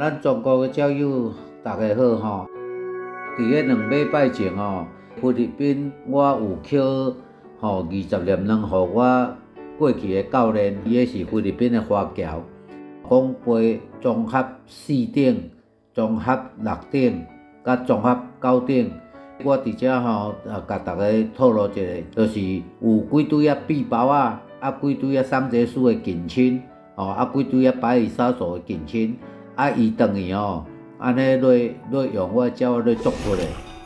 咱中国的教友大家好吼。伫迄2礼拜前吼，菲律宾我有捡20粒卵，互我过去的教练，伊个是菲律宾的华侨，讲飞综合4等、综合6等、甲综合9等。我伫遮甲大家透露一下，就是有几堆臂包啊，几堆桑杰斯的近亲，几堆白羽杀手的近亲，伊等于安尼来用我的鸟来做出来。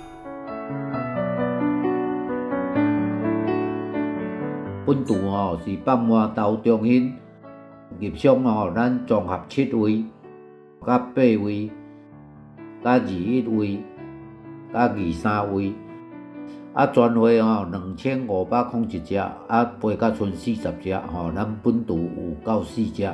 本图是放满豆中心，入赏咱综合7位、甲8位、甲21位、甲23位，全会2501只，飞到剩40只，咱本图有94只。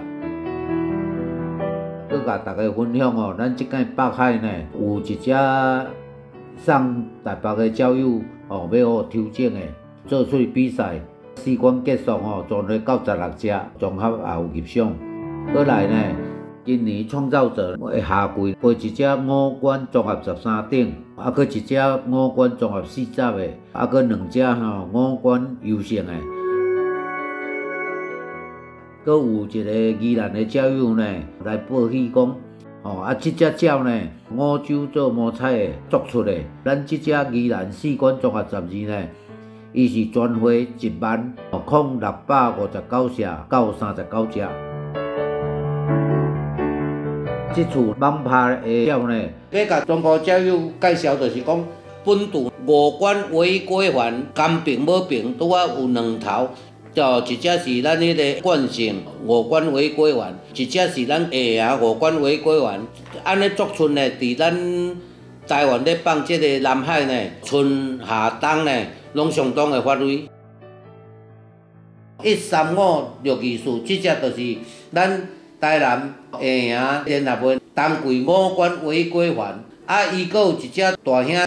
佮甲大家分享咱即间北海呢，有一只送台北的鸟友要互抽奖的，做出比赛，试管结束全会96只，综合也有入赏。过来呢，今年创造者的下季飞一只5冠综合13等，佮一只5冠综合40的，佮2只5冠优胜的。佮有一个宜兰的鸟友呢，来报喜讲，这只鸟呢，5洲做摸彩的做出的。咱这只宜兰4冠综合12呢，伊是全会10659舍到39只。这次网拍的鸟呢，要甲中国鸟友介绍，就是讲本土5冠违规环，甘平无平，拄啊有2头。一只是咱迄个惯性5冠违规环，一只是咱下牙5冠违规环。安尼作出呢，伫咱台湾咧放即个南海呢，春夏冬呢，拢相当的发威。13564，即只就是咱台南下牙联合会冬季5冠违规环。伊阁有一只大兄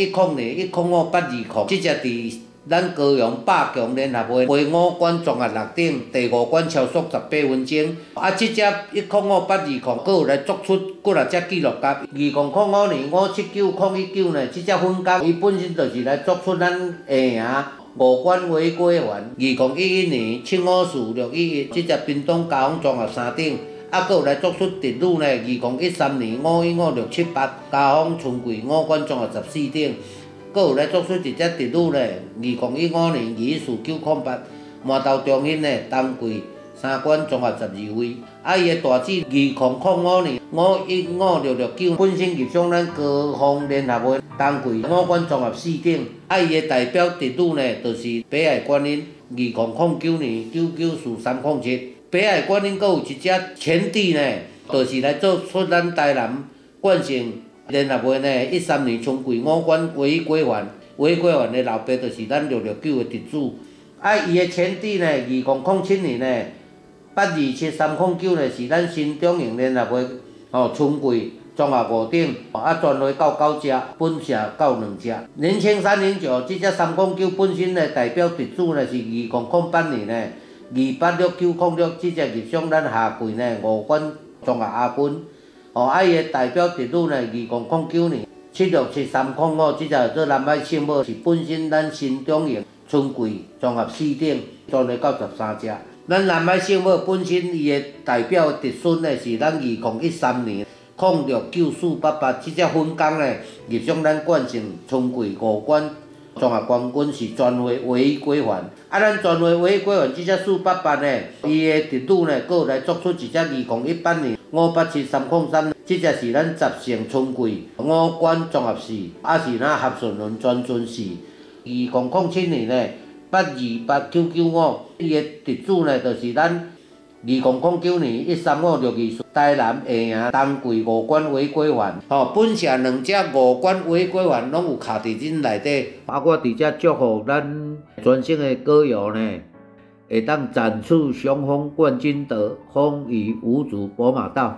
20102105820，即只伫咱高雄百强联合会飞5冠综合6等，第5冠超速18分钟。即只1020820，阁有来作出几啊只纪录甲。2005年5790119呢，即只粉工伊本身就是来作出咱下牙5冠违规环。2011年7546111，即只屏东嘉丰综合3等。阁有来作出直女呢，2013年515678嘉丰春季5冠综合14等。阁有来作出一只直女呢，2015年24908满豆中心呢，冬季3冠综合12位。伊的大姊2005年515669本身入赏咱高雄联合会冬季5冠综合4等。伊的代表直女呢，就是北海观音2009年994307。北海观音阁有一只前帝呢，就是来做出咱台南冠性联合会呢，13年春季5冠违规环，违规环的老爸就是咱669的直主。伊的前帝呢，2007年呢827309呢是咱新中营联合会春季综合5等，全会到9只，本社到2只。年青309这只309本身的代表直主呢是2008年呢286906，这只入赏咱下季呢5冠综合亚军。伊的代表直女呢，2009年7673005，这只做南海圣母，是本身咱新中营春季综合4等，全会到13只。咱南海圣母本身伊的代表直孙呢是咱2013年069488，这只粉工呢入赏咱冠性春季5冠综合冠军，是全会违规环。咱全会违规环这只488呢，伊的直女呢，阁有来作出一只2018年587303，这只是咱10胜春季5冠综合4，是咱合顺轮全顺4。2007年呢828995，伊的直主呢，就是咱2009年13562台南下牙冬季5冠违规环。本社2只5冠违规环拢有卡伫恁内底。我伫遮祝福咱全省的歌友呢，会当展翅雄风冠军得，风雨无阻宝马道。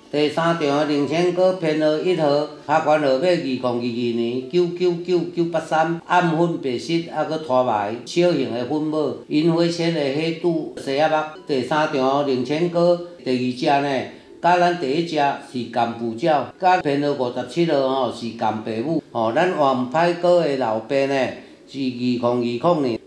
第三场0千个编号1号，下关号码2022年999983，暗粉白色，还佫拖埋小型的粉末，银灰色的火肚西亚目。第三场0千个，第二只呢，甲咱第一只是干布鸟，甲编号57号吼是干白母。吼，咱王牌哥的老爸呢是2020年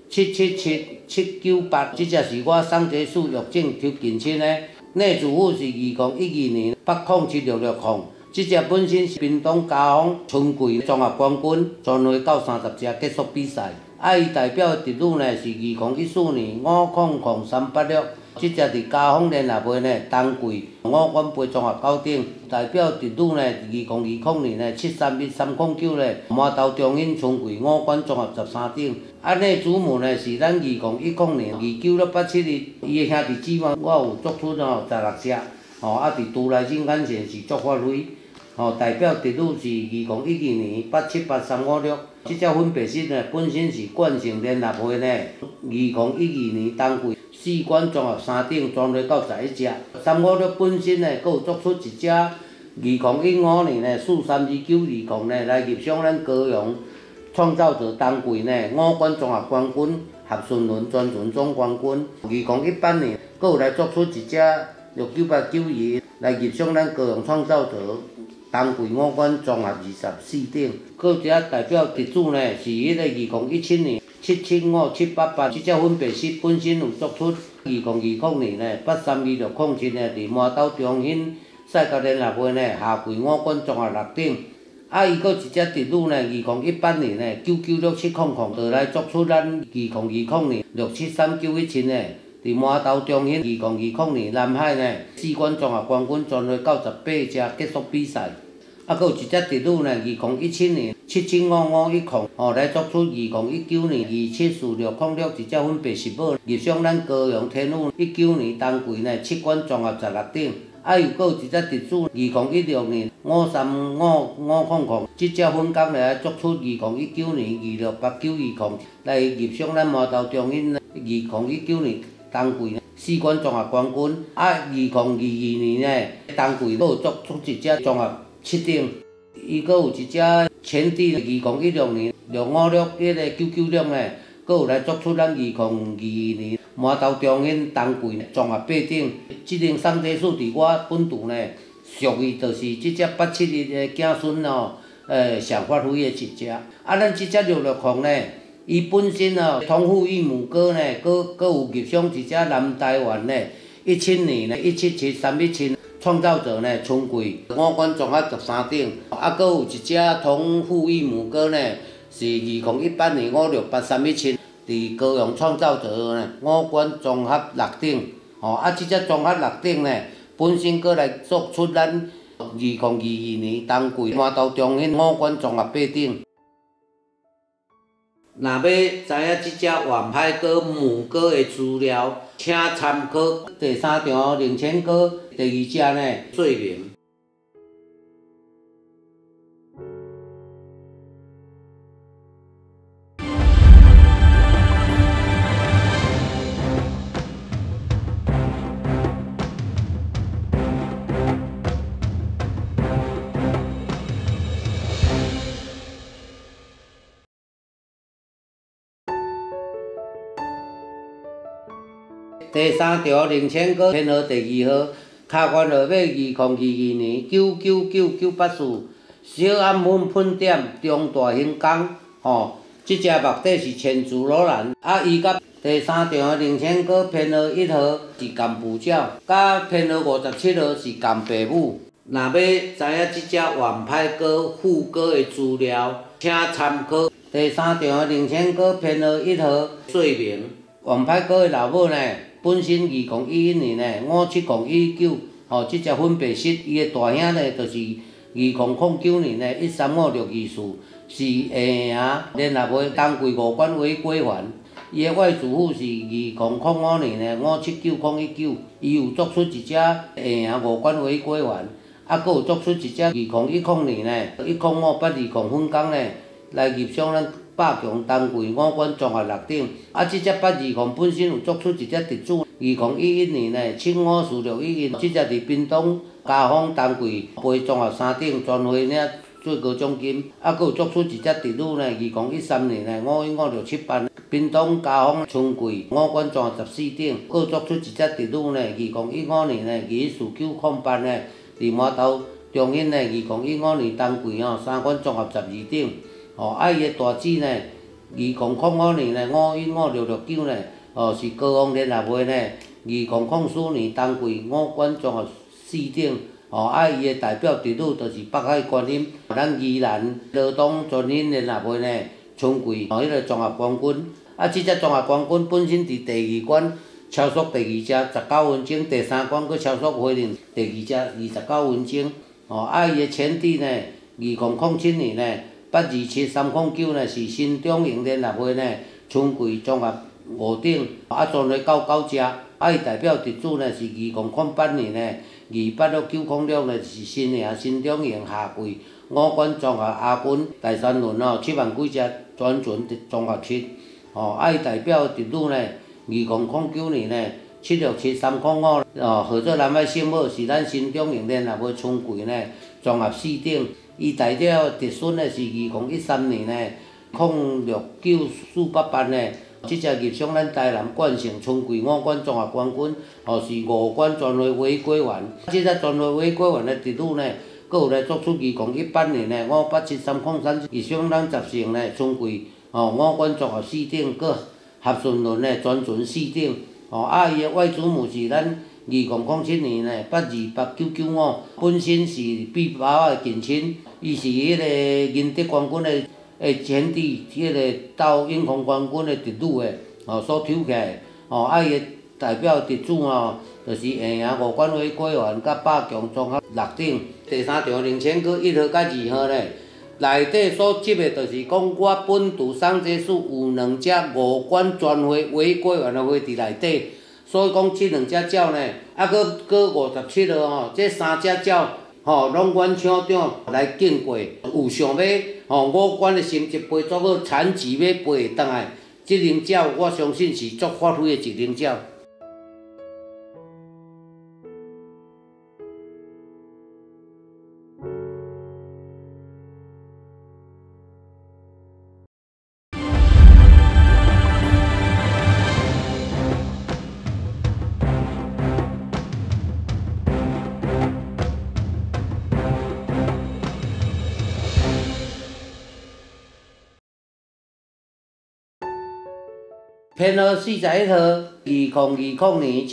777798，即只是我送这属药证抽近亲的。内主户是2012年807660，即只本身是屏东嘉丰春季综合冠军，全会到30只结束比赛。伊代表的队伍呢是2014年500386，即只伫嘉丰联合会呢冬季5冠杯综合高顶。代表队伍呢2020年呢731309呢麻豆中英春季5冠综合13顶。内主母呢是咱2010年29687伊的兄弟姊妹，我有作出16只，伫都内新干线是足发雷。代表队伍是2012年878356，即只粉白色呢本身是冠胜联合会呢2012年冬季4冠综合3顶，全落到11只。356本身呢，佫有作出一只2015年呢432920呢来入赏咱高雄创造者冬季呢5冠综合冠军，合顺轮专船总冠军。2018年，佫有来作出一只69892来入赏咱高雄创造者冬季5冠综合24顶。佫有一只代表得主呢是迄个2017年775788，即只粉白色本身有作出2020年呢832607呢伫麻豆中兴赛甲联合会呢夏季5冠综合6顶。伊佫一只队伍呢，2018年呢996700，就来作出咱2020年673917呢，伫麻豆中兴2020年南海呢4冠综合冠军，全会98只结束比赛。佫有一只队伍呢，2017年775510，来作出2019年274606一只粉白石母，入赏咱高雄天宇19年冬季呢7冠综合16顶。又佫有一只得主，2016年535500，即只粉工来作出2019年268920来入赏咱麻豆中兴2019年冬季4冠综合冠军。2022年呢冬季佫有作出一只综合7顶。伊佫有一只前底2016年656迄个996呢，佫有来作出咱2022年麻豆中兴冬季综合8顶。即顶送这数伫我本土呢，属于就是即只871的子孙上发挥的一只。咱即只660呢，伊本身同父异母哥呢，佫有入赏一只南台湾呢17年呢177317。创造者呢，春季5冠综合13顶，佫有一只同父异母哥呢，是2018年568317，伫高雄创造者呢5冠综合6顶。即只综合6顶呢，本身佫来作出咱2022年冬季麻豆中兴5冠综合8顶。若要知影即只王牌哥母哥的资料，请参考第三场0千哥，第二只呢罪名。第三条0千个编号第2号，卡关号码2022年999984，小暗粉喷点中大型工，即只目底是千足罗兰。伊甲第三条0千个编号1号是干布鸟，甲编号57号是干白母。若要知影即只王牌哥副哥的资料，请参考第三条0千个编号1号罪名。王牌哥的老母呢？本身2011年呢5709，即只粉白色，伊的大兄呢就是2009年呢135624，是下赢联合会冬季5冠为归还。伊的外祖父是2005年呢579019，伊有作出一只下赢5冠为归还，佫有作出一只2010年呢10582粉工呢来入赏咱8强冬季5冠综合6顶。即只820本身有作出一只得主 2011年呢754611，即只伫屏东嘉丰东贵杯综合山顶全会领最高奖金，啊，佫有作出一只直女呢，2013年呢51567屏东嘉丰春季五关综合14点，佫有作出一只直女呢，2015年呢244908呢，伫麻豆中心呢2015年冬季三关综合12点，伊的大姊呢2005年呢515669呢，是高雄联合会呢2004年冬季五关综合4点。伊的代表直女就是北海观音，咱宜兰罗东全人联合会呢春季迄个综合冠军。即只综合冠军本身伫第2关超速第2只19分钟，第3关佫超速回应第2只29分钟。伊的前弟呢，2007年呢827309呢是新中营联合会呢春季综合5等，全会99只。伊代表直主呢是2008年呢286906呢是新营新中营下季五关综合亚军，第3轮7万几只全纯综合7。伊代表直女呢2009年呢767305合作南海圣母是咱新中营联合会春季呢综合4等。伊代表直孙呢是2013年呢069488呢。即只入选咱台南冠胜春季五关综合冠军，是5关全会违规员。即只全会违规员的直女呢，佫有来作出2018年呢587303入选咱10胜呢春季五关综合4等，佫合顺轮呢全纯4等。伊的外祖母是咱2007年呢828995，本身是比爸的近亲，伊是迄个银德冠军的。前弟，迄个斗英雄冠军的直女的，所抽起来，伊的代表直主就是会赢5关违规员甲百强综合6等。第3场领先佫1号甲2号呢，内底所集的就是讲我本土桑这属有2只5关全会违规员的花伫内底，所以讲即2只鸟呢，佫57号这3只鸟。拢阮厂长来竞过，有想要5关的成绩培足好，残疾要培会倒来，即种鸟我相信是足发挥的一种鸟。编号41号，2020年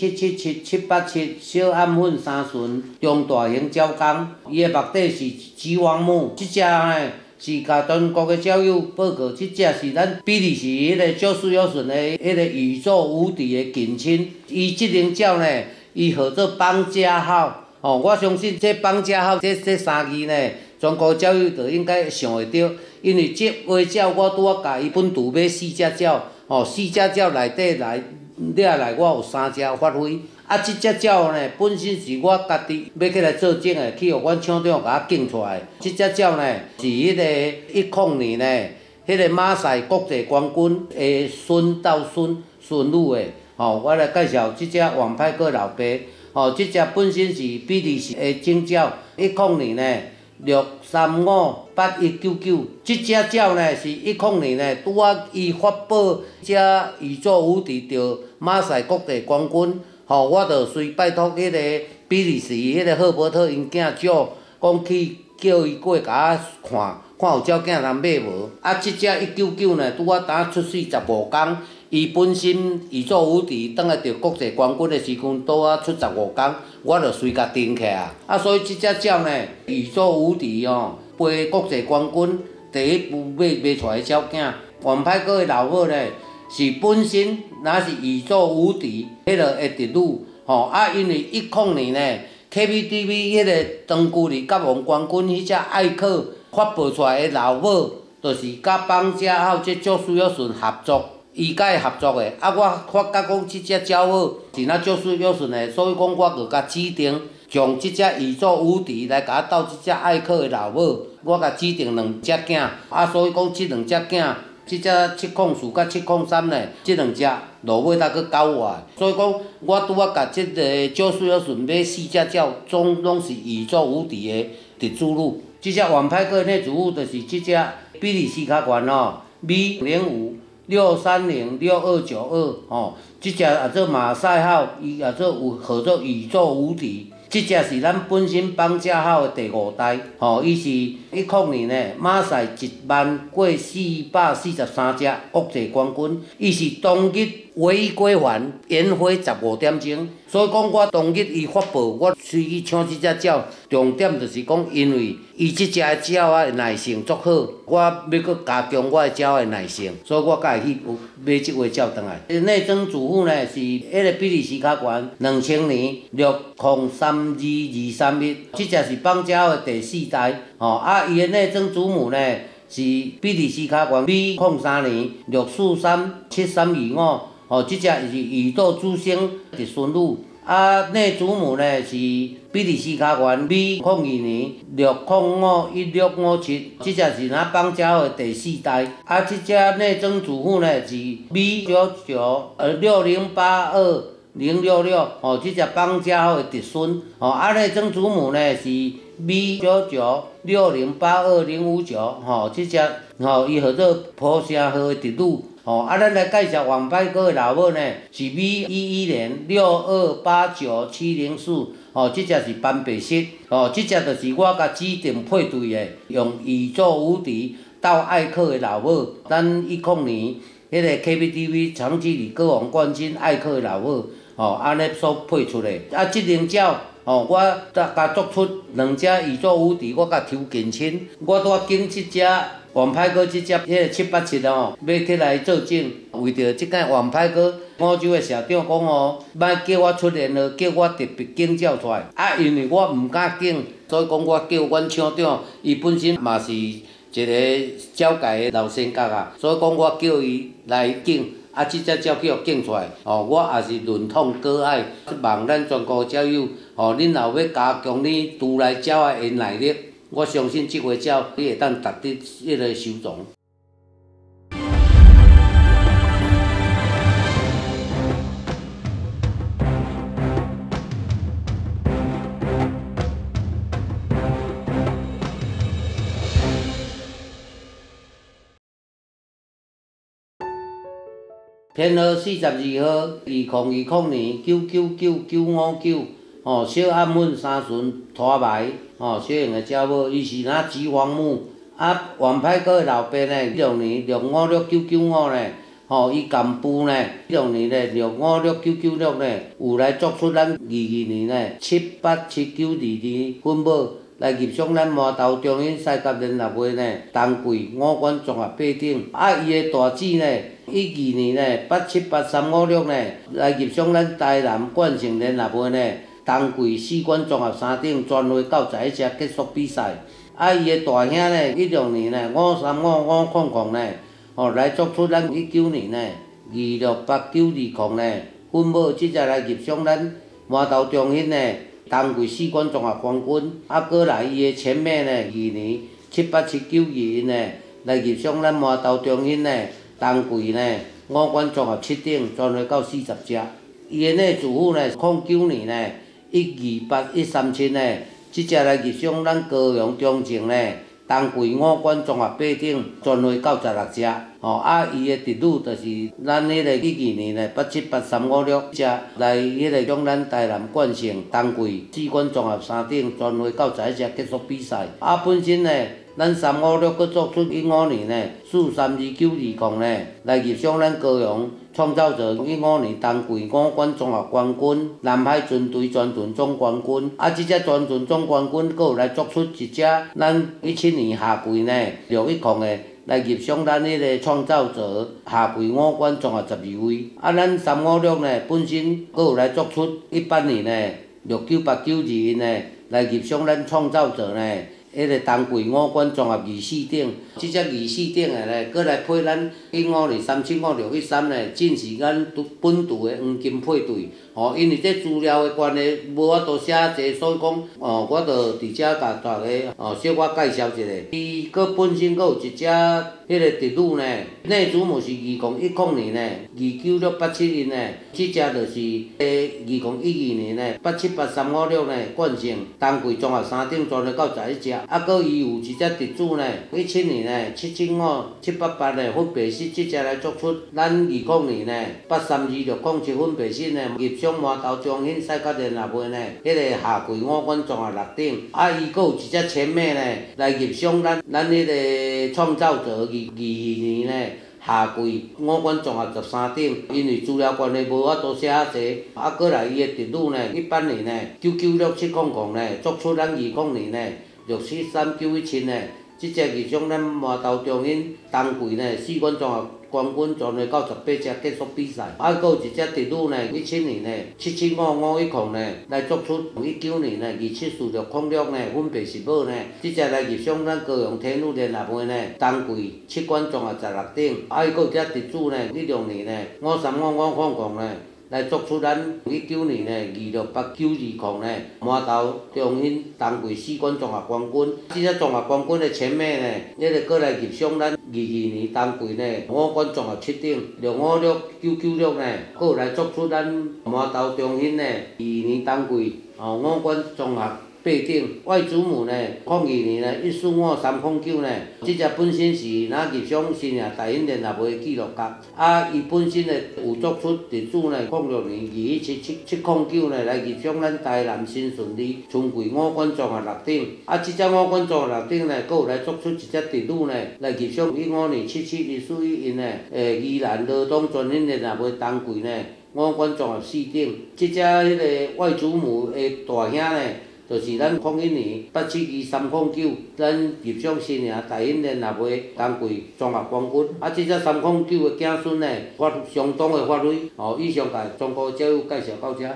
777787小暗粉3顺中大型鸟公，伊的目底是吉王母。即只呢是甲全国的鸟友报告，即只是咱比利时迄个少数有顺的迄个宇宙无敌的近亲。伊即种鸟呢，伊号做邦家号。我相信这邦家号这3字呢，全国鸟友就应该想会到，因为这花鸟我拄仔甲伊本土买4只鸟。4只鸟内底来掠来，我有3只发挥。即只鸟呢，本身是我家己要起来做种的，去互阮厂长甲我竞出来。即只鸟呢，是迄个10年呢，迄个马赛国际冠军的孙到孙女的。我来介绍即只王牌哥老爸。即只本身是比利时的种鸟，10年呢。6358199，即只鸟呢是10年呢，拄仔伊发布只宇宙无敌着马赛国际冠军，我就随拜托迄个比利时迄个赫伯特因囝少，讲去叫伊过甲我看有鸟囝通买无。即只199呢，拄仔当出世15天。伊本身宇宙无敌，倒来着国际冠军的时阵，拄仔出15天，我就随甲定起所以即只鸟呢，宇宙无敌飞国际冠军，第一部买出来的鸟囝，王牌哥的老母呢，是本身若是宇宙无敌，迄个的直女因为10年呢 ，KPTV 迄个长距离甲王冠军迄只艾克发布出来的老母，就是甲邦家号这少数有顺合作。伊甲伊合作的，我发觉讲即只鸟好是若少数有顺的，所以讲我就甲指定将即只宇宙无敌来甲斗即只艾克的老母，我甲指定2只囝，所以讲即2只囝即只704甲703呢，即两只落尾才去9外。所以讲，我拄仔甲即个九水儿顺买4只鸟，总拢是宇宙无敌的直注入。即只王牌哥内主物就是即只比利时卡管哦 ，V0563062992吼，即只也做马赛号，伊也做有号做宇宙无敌。即只是咱本身绑架号的第5代，吼，伊是10年呢马赛10000过443只国际冠军，伊是当日唯一归还烟火15点钟。所以讲，我当日伊发布，我随去抢即只鸟，重点就是讲，因为伊即只鸟仔的耐性足好，我要搁加强我的鸟的耐性，所以我才会去买即尾鸟转来。内装主妇呢是迄个比利时卡管2000年603221，即只是绑架的第4代，吼伊的内装主母呢是比利时卡管 V03年643725。哦，即只是宇宙之星的孙女，内祖母呢是比利时卡管 V02年605167，即只是咱绑架号的第4代。即只内装主妇呢是 V9960820066，哦，即只绑架号的直孙。哦，内装主母呢是 V9960820059，吼，即只吼伊号做普声号的直女。哦，咱来介绍王牌哥的老母呢，是 V11年6289704，哦，即只是斑白色，哦，即只就是我甲指定配对的，用宇宙无敌到艾克的老母，咱10年迄个 KPTV 长距离歌王冠军艾克的老母，哦，安尼所配出的。即两鸟，哦，我甲做出2只宇宙无敌，我甲抽近亲，我拄仔拣即只。王牌哥即只迄个787哦，要摕来做证，为着即间王牌哥，澳洲的社长讲哦，莫叫我出现了，叫我特别警照出来。因为我毋敢警，所以讲我叫阮厂长，伊本身嘛是一个鸟界的老先觉啊，所以讲我叫伊来警。即只鸟去互警出来，哦，我也是论统割爱，望咱全国鸟友，哦，恁若要加强你拄来鸟的忍耐力。我相信即回鸟，你会当达得迄个收藏。编号42号，2020年999959，哦，小暗粉3纯拖白。哦，小型的鸟母，伊是咱吉王母。王牌哥的老爸呢，16年656995呢，吼，伊干部呢，16年呢656996呢，有来作出咱22年呢78792分母来入上咱麻豆中英世界联合会呢，冬季5冠综合8等。伊的大姊呢，12年呢878356呢，来入上咱台南冠胜联合会呢。冬季4冠综合3等，专会到11只结束比赛。伊的大兄呢，16年呢535500呢，吼来作出咱19年呢268920呢，分母即只来入上咱麻豆中心呢，冬季4冠综合冠军。过来伊的前妹呢，2年78791呢，来入上咱麻豆中心呢，冬季呢5冠综合7等，专会到40只。伊的内主妇呢，09年呢。128137呢，即只来入上咱高雄中正呢，冬季5冠综合8等，专会到16只。哦，伊的直女就是咱迄个12年呢878356只，来迄个上咱台南冠胜冬季4冠综合3等，专会到11只结束比赛。本身呢。咱356搁做出15年呢，432920呢，来入上咱高雄创造者15年冬季5冠综合冠军，南海军队全阵总冠军。即只全阵总冠军，搁有来作出一只咱17年夏季呢610的，来入上咱迄个创造者夏季5冠综合12位。咱356呢，本身搁有来作出18年呢69891呢。来入上咱创造者呢迄个东贵五管综合24顶，即只24顶的咧，搁来配咱152375613咧，正是咱本土的黄金配对。哦，因为这资料的关系，无法度写济，所以讲，我着伫遮甲大家小可介绍一下。伊搁本身搁有一只迄个直女呢，内祖母是2010年呢，29687呢，即只就是2012年呢，878356呢，冠姓东贵综合3顶全了91只，啊，搁伊有一只直主呢，17年呢，775、788呢，分别是即只来作出咱20年呢，832607分别是呢，入上麻豆中兴赛甲联合会呢，迄个下跪五管综合6顶，啊，伊搁有一只前妹呢，来入上咱迄个创造者22年呢。下跪五管综合13顶，因为资料关系无法度写遐济，啊，过来伊的直女呢，18年呢，996700呢，作出咱20年呢，673917呢，即只入上咱麻豆中兴东贵呢4管综合冠军全会98只结束比赛，啊，搁有一只直女呢，17年呢，7755510呢，来作出19年呢2746006呢，分别是某呢，即只来入上咱高雄体育联合会呢，东贵7管综合16顶，啊，伊搁有一只直主呢，16年呢，535500呢。来作出咱19年的26892呢，麻豆中兴东贵4管综合冠军。即只综合冠军的前妹呢，迄个过来入上咱22年东贵呢5管综合7顶656996呢，搁有来作出咱麻豆中兴呢22年东贵5管综合。8顶，外祖母呢，02年呢1455309呢，即只本身是咱入上新营大英联合会的纪录甲，啊，伊本身呢有作出直主呢06年2177709呢来入上咱台南新顺利春季5管综合6顶，啊，即只5管综合6顶呢，搁有来作出一只直女呢来入上15年771411呢，宜兰罗东全兴联合会东贵呢5管综合4顶，即只迄个外祖母的大兄呢。就是咱01年872309，咱入上新营大英联合会东贵综合冠军。啊，即只309的子孙呢，发相当的发挥。以上甲中国教育介绍到这。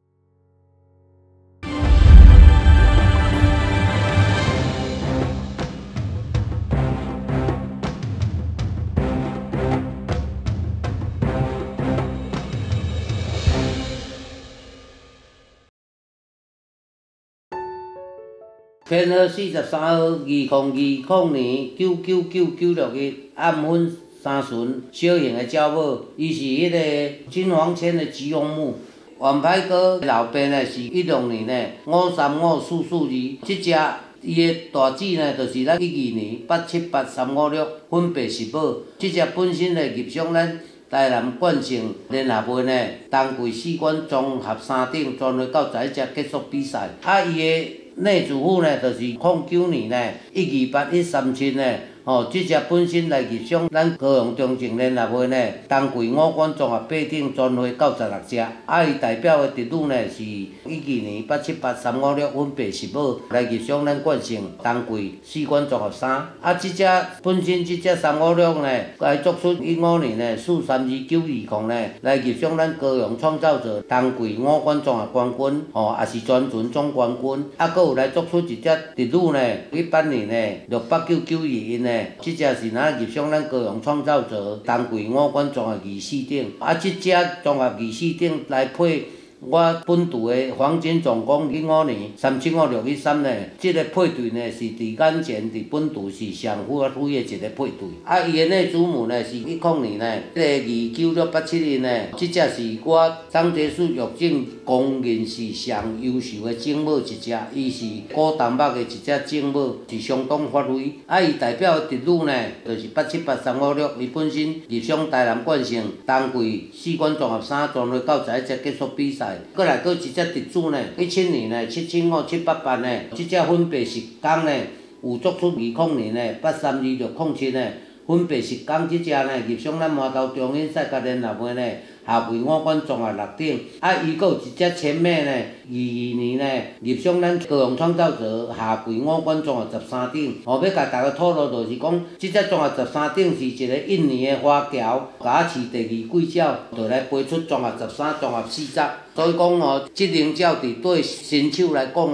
编号43号，2020年999961，暗分3旬，小型的鸟母，伊是迄个金黄圈的吉翁母。王牌哥老爸呢是16年呢535442，即只伊的大姊呢就是咱12年878356，分别是某。即只本身呢入上咱台南冠姓联合会呢东贵4管综合3顶，全会91只结束比赛。啊，伊的内祖父呢，就是09年呢128137呢，即只本身来入上咱高雄中正联合会呢，东贵5管综合8顶，全会96只。啊，伊代表的直女呢是12年878356，分别是某，来入上咱冠姓东贵4管综合3。啊，即只本身即只356呢，来作出15年呢43292呢，来入上咱高雄创造者东贵5管综合冠军，也是全群总冠军。啊，搁有来作出一只直女呢，18年呢689921呢，即只是咱入上咱高雄创造者东贵5管综合24顶。啊，即只综合24顶来配。我本土的黄金总共15年375613呢，即个配对呢是伫眼前伫本土是上发挥的一个配对。啊，伊的内祖母呢是10年呢，迄个29871呢，即只是我张杰树育种公认是上优秀的种母一只，伊是古东北的一只种母，是相当发挥。啊，伊代表的直女呢，就是878356，伊本身入上台南冠姓东贵4管综合3，全会91只结束比赛。过来，搁一只直主呢，17年呢775、788呢，即只分别是讲呢，有作出20年呢832607呢，分别是讲即只呢入上咱麻豆中兴赛甲联合会呢，下跪5管综合6顶。啊，伊搁有一只前妹呢，22年呢入上咱高雄创造者下跪5管综合13顶。要甲大家透露就是讲，即只综合13顶是一个印尼的花侨，甲饲第2贵鸟，就来飞出综合13、综合40。所以讲即灵鸟伫对新手来讲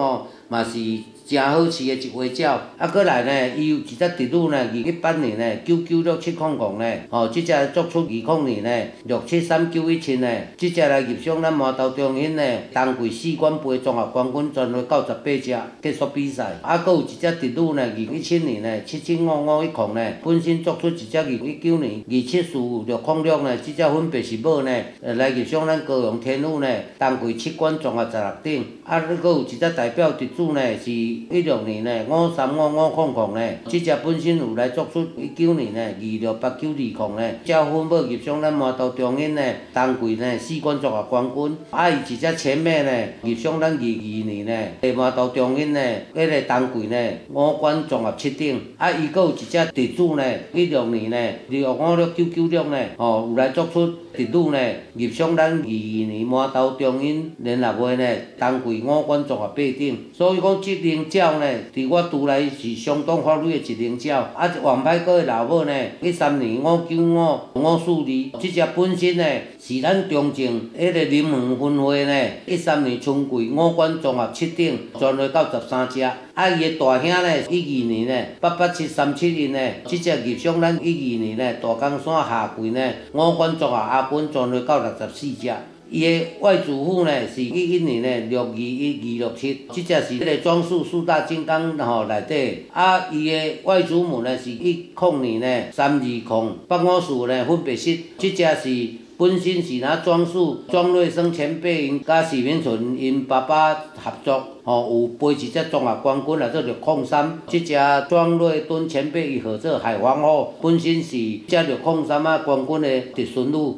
嘛是真好饲的一花鸟。啊，过来呢，伊有一只直女呢，21年呢，99670呢，即只作出20年呢，67391呢，即只来入赏咱麻豆中心呢，冬季4冠杯综合冠军全会98只结束比赛。啊，搁有一只直女呢，2017年呢，77551呢，本身作出一只2019年27406呢，即只分别是某呢，来入赏咱高雄天宇呢，冬季7冠综合16顶。啊，搁有一只代表直主呢是16年呢5355500呢，即只本身有来作出19年呢268920呢，只分要入赏咱麻豆中心呢冬季呢4冠综合冠军。啊，伊一只前妹呢入赏咱22年呢麻豆中心呢迄个冬季呢5冠综合7顶。啊，伊搁有一只直主呢16年呢6556996呢，有来作出直女呢入赏咱22年麻豆中心联合会呢冬季5冠综合8顶。所以讲，即灵鸟呢，伫我厝内是相当法律的一灵鸟。啊，王牌哥的老母呢，13年5954542，即只本身呢是咱中正迄个林门分会呢，13年春季5冠综合7顶，全会到13只。啊，伊的大兄呢，12年呢88737呢，即只入赏咱12年呢大冈山下季呢5冠综合亚军，全会到64只。伊的外祖父呢是11年呢621267，即只是迄个庄树四大金刚内底。啊，伊的外祖母呢是10年呢320854呢分别是，即只是本身是庄树庄瑞生前辈因甲许明纯因爸爸合作，有培一只综合冠军来做603，即只庄瑞敦前辈伊号做海皇后，本身是只603冠军的嫡孙女。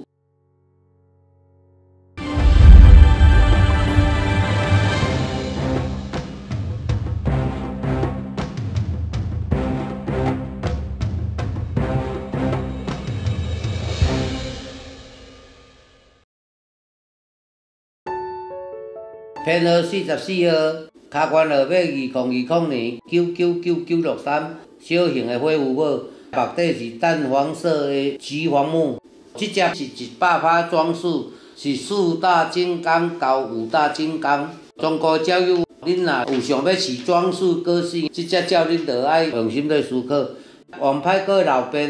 编号44号，卡关号码2020年999963，小型的火舞猫，目底是淡黄色的橘黄木。即只是100趴装束，是4大金刚到5大金刚。中国教育，恁若有想要饲装束个性，即只鸟恁着爱用心去思考。王牌哥老编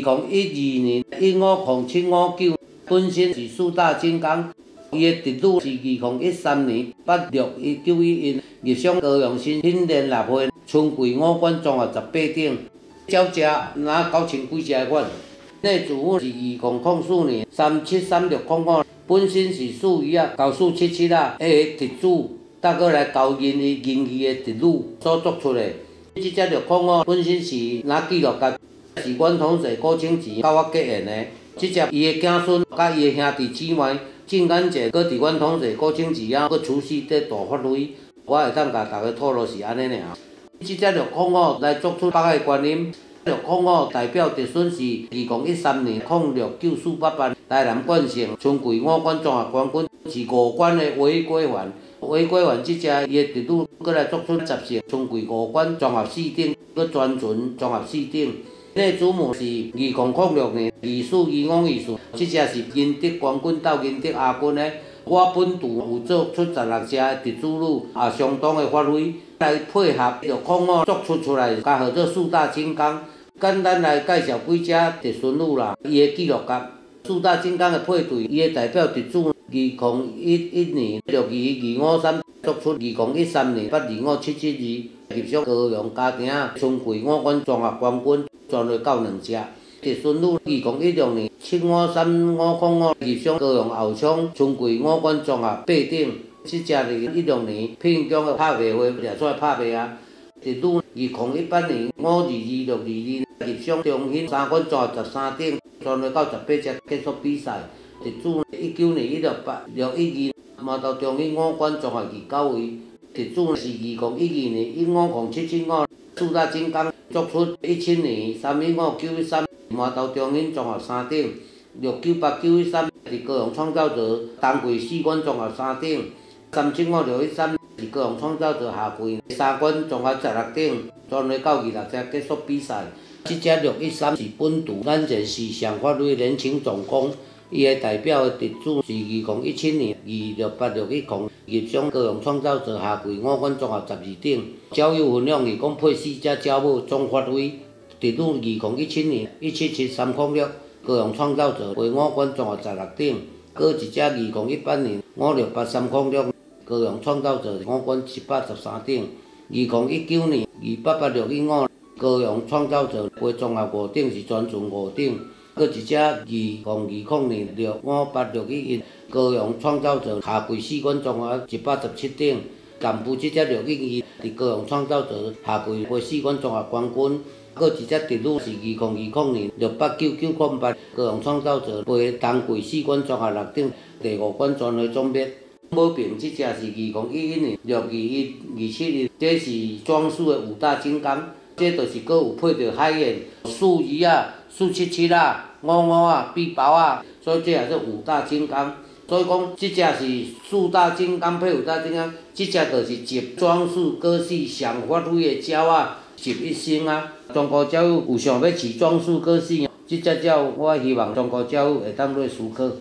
，2012年1500759，本身是4大金刚。伊的直女是2013年86191，入赏高雄新兴联合会春季5冠综合18顶。鸟只拿9000几只款。内祖父是2004年373605，本身是属于9477的直主，搭过来交银的直女所作出的。即只605本身是拿纪录甲，是阮同事郭清池甲我结缘的。即只伊的子孙甲伊的兄弟姊妹。圣诞节，搁伫阮同事郭清池搁除夕在大发雷，我会当甲大家透露是安尼尔。即只605来作出北海观音，605代表直孙是2013年069488台南冠胜春季5冠综合冠军，是5冠的违规犯。违规犯即只伊的直女，搁来作出10胜春季5冠综合4顶，搁专存综合4顶。内祖母是2006年242524，即只是银德冠军斗银德亚军的。我本土有做出16只的直主女，也相当的发挥，来配合605作出来，加号做4大金刚。简单来介绍几只直孙女啦，伊的纪录甲4大金刚的配对，伊的代表直主2011年62253，作出2013年82577入赏高雄家庭春季5冠综合冠军。全会到2只。直孙女2016年7535505入赏高雄后昌春季5冠综合8顶，即只2016年聘奖的拍卖会掠出来拍卖啊。直女2018年522622入赏中兴3冠综合13顶，全会到18只结束比赛。直主19年16812麻豆中兴5冠综合29位。直主是2012年1500775。4大金刚作出17年315913麻豆中兴综合3顶，6989113是高雄创造者冬季4冠综合3顶，375613是高雄创造者下季3冠综合16顶，全会到26只结束比赛。即只613是本土咱一个时尚法律年轻总工， 伊的代表的得主是2017年268610入赏高雄创造者下季5冠综合12等，鸟友分享伊讲配4只鸟母总发挥。得主2017年177306高雄创造者陪5冠综合16等，搁一只2018年5688306高雄创造者5冠713等，2019年288615高雄创造者陪综合5等是全存5等。搁一只2020年65861高雄创造者下季4冠综合117等，干部这只612伫高雄创造者下季陪4冠综合冠军。搁一只得主是2020年68998高雄创造者陪当季4冠综合6等第5冠全会总灭。无平这只是2011年62127，这是庄树的五大金刚。这就是搁有配着海燕、树鱼啊、树七七啊、五五啊、碧包啊，所以这也是五大金刚。所以讲，这只是四大金刚配五大金刚，这只就是集庄树各系上发挥的鸟啊，集一身啊。中国鸟友有想要饲庄树各系，这只鸟我希望中国鸟友会当做思考。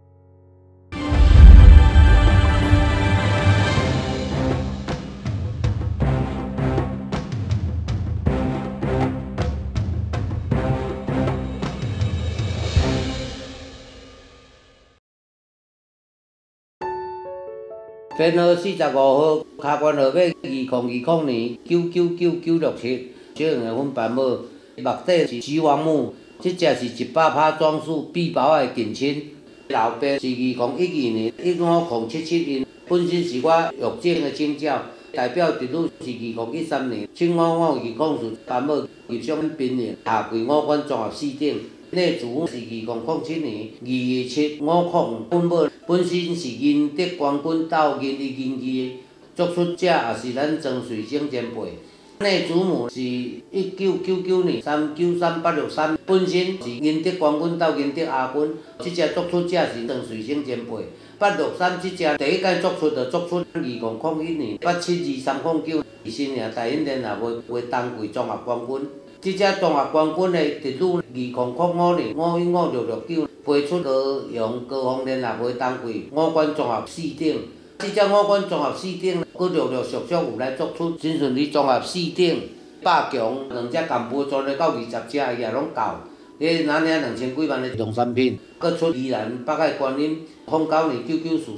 编号45号，卡关号码2020年9999967，小样的粉斑猫，目底是鸡王母，这只是100%装束碧包的近亲。老爸是2012年15077，本身是我育种的种鸟，代表得主是2013年75520斑猫入赏槟榔下季5冠综合4等。内主是2007年21750本猫，本身是银德冠军斗银一银二，作出者也是咱庄水晶前辈。内祖母是1999年393863，本身是银德冠军斗银德亚军，这只作出者是庄水晶前辈。863这只第一届作出就作出2001年872309，新营大英联合会当季综合冠军。这只综合冠军的得主2005年515669陪出高雄高雄联合会当季5冠综合4等。这只5冠综合4等，佮陆陆续续有来作出新顺利综合4等。百强2只干部做咧到20只，伊也拢到。迄哪领2000几万的农产品，佮出宜兰北海观音09年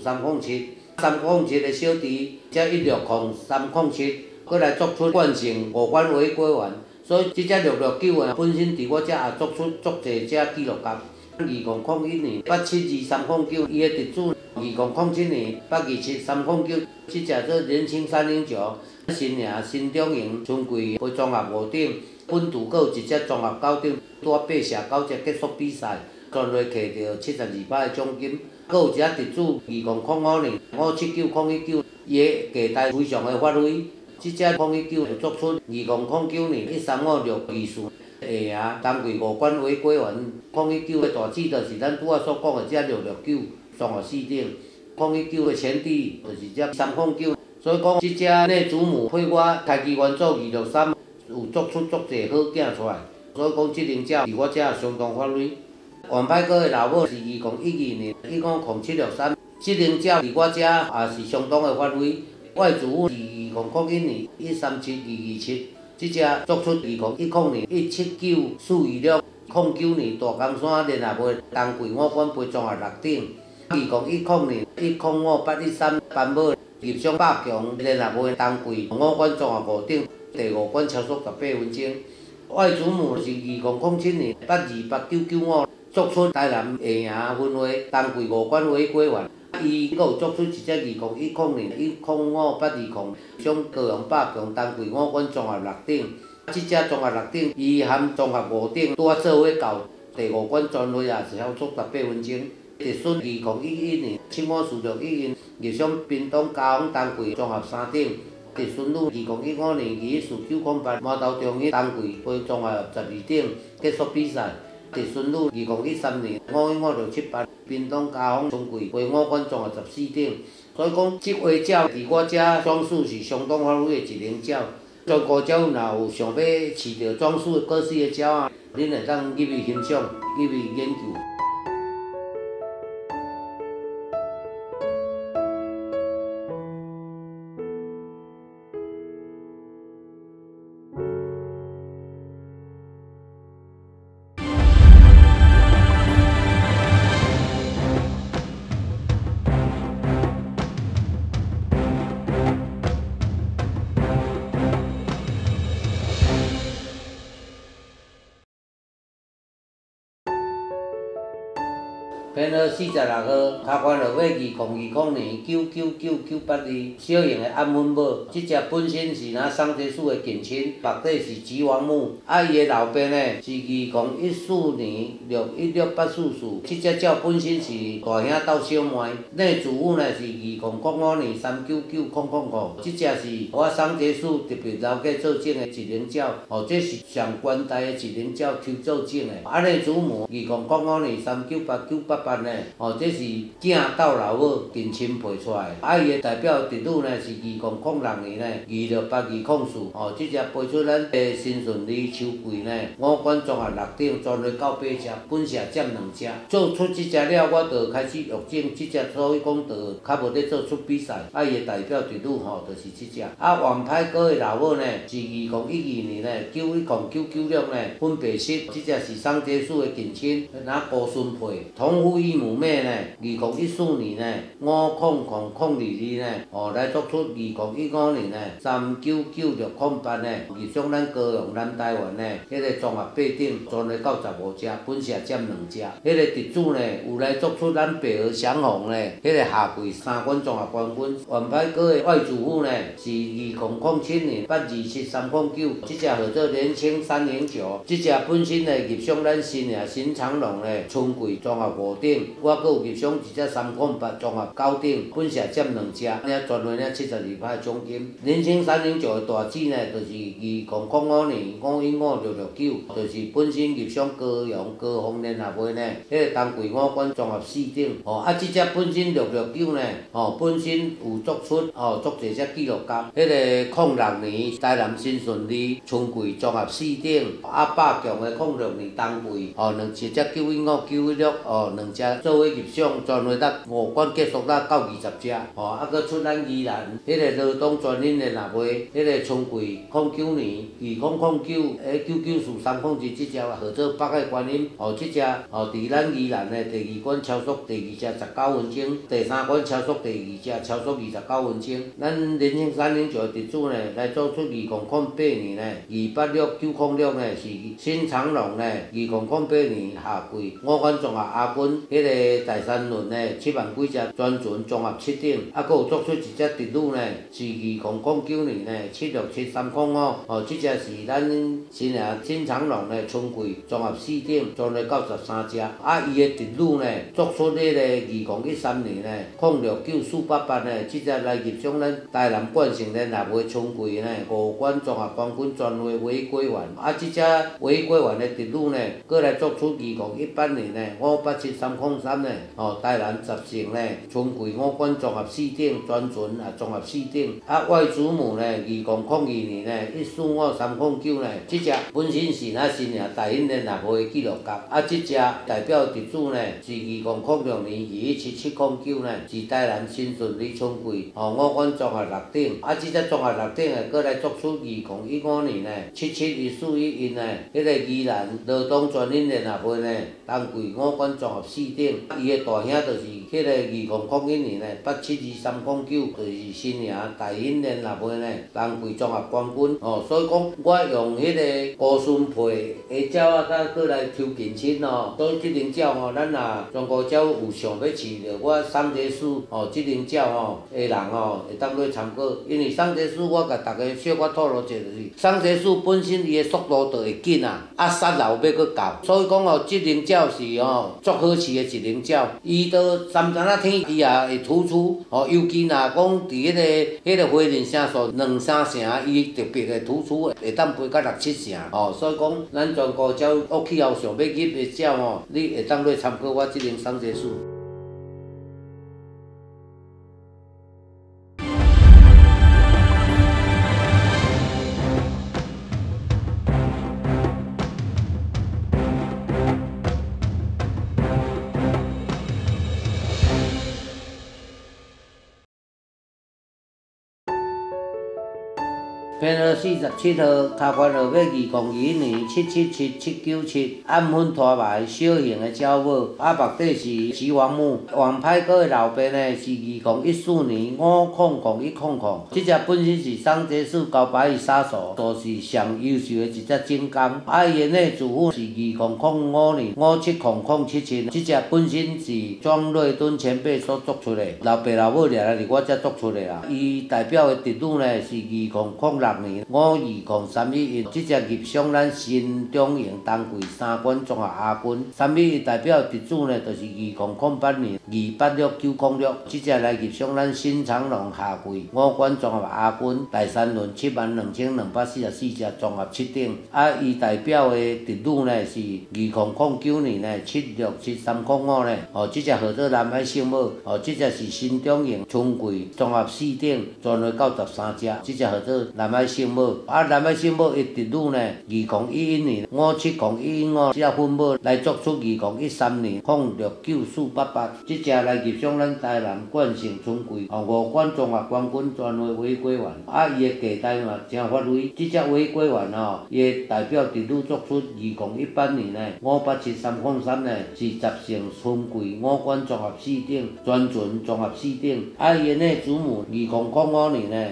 994307307的小弟，才1603007，佮来作出冠胜5冠违规完。所以这只669的本身伫我遮也作出足侪只纪录甲。2001年872309，伊的得主2007年827309，这只做年轻309，新营新中营春季陪综合5等，本土阁有一只综合9等，拄啊8社9只结束比赛，全队摕到72%的奖金。阁有一只得主2005年579019，伊的价台非常的发挥。这只019就作出2009年1356224下赢当季5冠违规完。019的大姊就是咱拄仔所讲的这669综合4等。019的前弟就是这309，所以讲这只内祖母配我开机元祖263，有作出足侪好囝出来。所以讲这两只伫我遮相当发挥。王牌哥的老母是2012年1500763，这两只伫我遮也是相当的发挥。外祖母是2001年137227，这只作出2010年179426，09年大冈山联合会当季5冠杯综合6等，2010年105813斑马入赏百强联合会当季5冠综合5等，第5冠超速18分钟。外祖母是2007年828995，作出台南下赢分会当季5冠违规完。伊阁有作出一只2010年105820上高雄百强当季5冠综合6等，这只综合6等，伊含综合5等拄啊做伙到第5冠全会也是超速18分钟。直顺2011年75461入赏屏东嘉丰当季综合3等。直顺路2015年24908麻豆中医当季杯综合12等结束比赛。直顺路2013年515678屏东嘉丰春季杯5冠综合14等。所以讲，这花鸟伫我遮装束是相当发挥的一种鸟。全国鸟若有想要饲到装束各式的鸟啊，恁会当入去欣赏，入去研究。 编号46号，卡关落尾2020年99998小型的安分母，即只本身是咱桑吉树的近亲，目底是吉王母，伊的老爸呢是2014年61684，即只鸟本身是大兄斗小妹，内祖母呢是2005年39900，即只是我桑吉树特别留过做种的一灵鸟，这是上关代的一灵鸟抽做种的，内祖母2005年39898呢，这是囝斗老母近亲配出来的，伊的代表植物呢是2006年呢2682404，即只飞出咱的新顺利秋季呢，五管综合6顶，全类到8只，本社占2只。做出即只了，我就开始育种即只，所以讲就较无咧做出比赛。伊的代表植物就是即只。王牌哥的老母呢是2012年呢91996呢分别失，即只是桑吉树的近亲，孤孙配。同父异母妹呢，2014年呢50002呢，来做出2015年呢399608呢，入上咱高雄南台湾呢，迄个综合8顶，全类到15只，本社占2只。迄个植主呢，有来做出咱白鹅祥虹呢，迄个下季3冠综合冠军。王牌哥的外祖父呢是2007年8270309，即只号做年青309，即只本身呢入上咱新长隆呢春季综合5顶，我阁有入上一只308综合9顶，本社占2只，了全类了72块奖金。年青309的大姊呢，就是2005年515669，就是本身入上高雄高雄联合会呢，迄个冬季5冠综合4顶，即只本身669呢，本身有做出足侪只纪录甲，迄个06年台南新顺利春季综合4顶，百强的06年冬季一只915、9162只做伙入上，全类到5冠结束到20只，搁出咱宜兰迄个罗东专营联合会，迄个春季09年200999430即只号做北海观音，即只伫咱宜兰的第2关超速第2只19分钟，第3关超速第2只超速29分钟。咱年轻309的植主呢，来做出2008年呢286906呢是新长隆呢2008年夏季5冠综合亚军，迄个第3轮呢7万几只专纯综合7顶，搁有做出一只植物呢是2009年呢767305，即只是咱新长隆呢春季综合4顶，全类到13只。伊的植物呢做出迄个2013年呢069488呢，即只来入上咱台南冠城联合会春季呢5冠综合冠军，全类玫瑰园。即只玫瑰园的植物呢，搁来做出2018年呢587303呢，台南10城呢春季5冠综合4顶，专纯综合4顶。外祖母呢2002年呢145309呢，即只本身是咱新营大英联合会纪录甲。即只代表植主呢是2006年217709呢，是台南新顺利春季5冠综合6顶。即只综合6顶的，搁来做出2015年呢771411呢，迄个宜兰罗东专营联合会呢冬季5冠综合4顶。伊的大兄就是迄个2001年呢872309，就是新营大英联合会呢冬季综合冠军。所以讲我用迄个孤孙配的鸟甲过来抽近亲所以即灵鸟咱若全国鸟有想要饲着我桑吉树即灵鸟的人会当做参考，因为桑吉树我甲大家小可透露者就是，桑吉树本身伊的速度就会紧杀老要搁够，所以讲即灵鸟是足好饲的一灵鸟，伊都三层天伊也会突出尤其若讲伫迄个花莲城数2、3成，伊特别会突出，会当飞到6、7成所以讲咱全国鸟恶气候上要入的鸟你会当做参考我即灵桑吉树。 编号47号，卡关号码2021年777797，暗粉拖白，小型的鸟猫，目底是吉王母。王牌哥的老爸呢是2014年500100，这只本身是桑杰市高白羽杀手，就是上优秀的一只警官。因的祖父是2005年570077，这只本身是庄瑞敦前辈所做出的，老爸老母掠来是我才做出的啦。伊代表的题目呢是2006年52031，这只入上咱新中营东贵3关综合亚军。311代表题主呢就是2008年286906，这只来入上咱新长隆下贵5关综合亚军，第3轮72244只综合7等。伊代表的题目呢是2009年呢767305呢，这只号做南海圣母，这只是新中营春季综合4等，全会93只，这只号做南海圣母。南海圣母的题目呢2011年57015，这只分母来作出2013年069488，这只来入上咱台南冠胜春季5关综合冠军全会违规员。伊的价值嘛真发威，这只违规员伊的代表题目作出2018年呢587303呢是10胜春季5关综合4等，全纯综合4等。伊的祖母2005年呢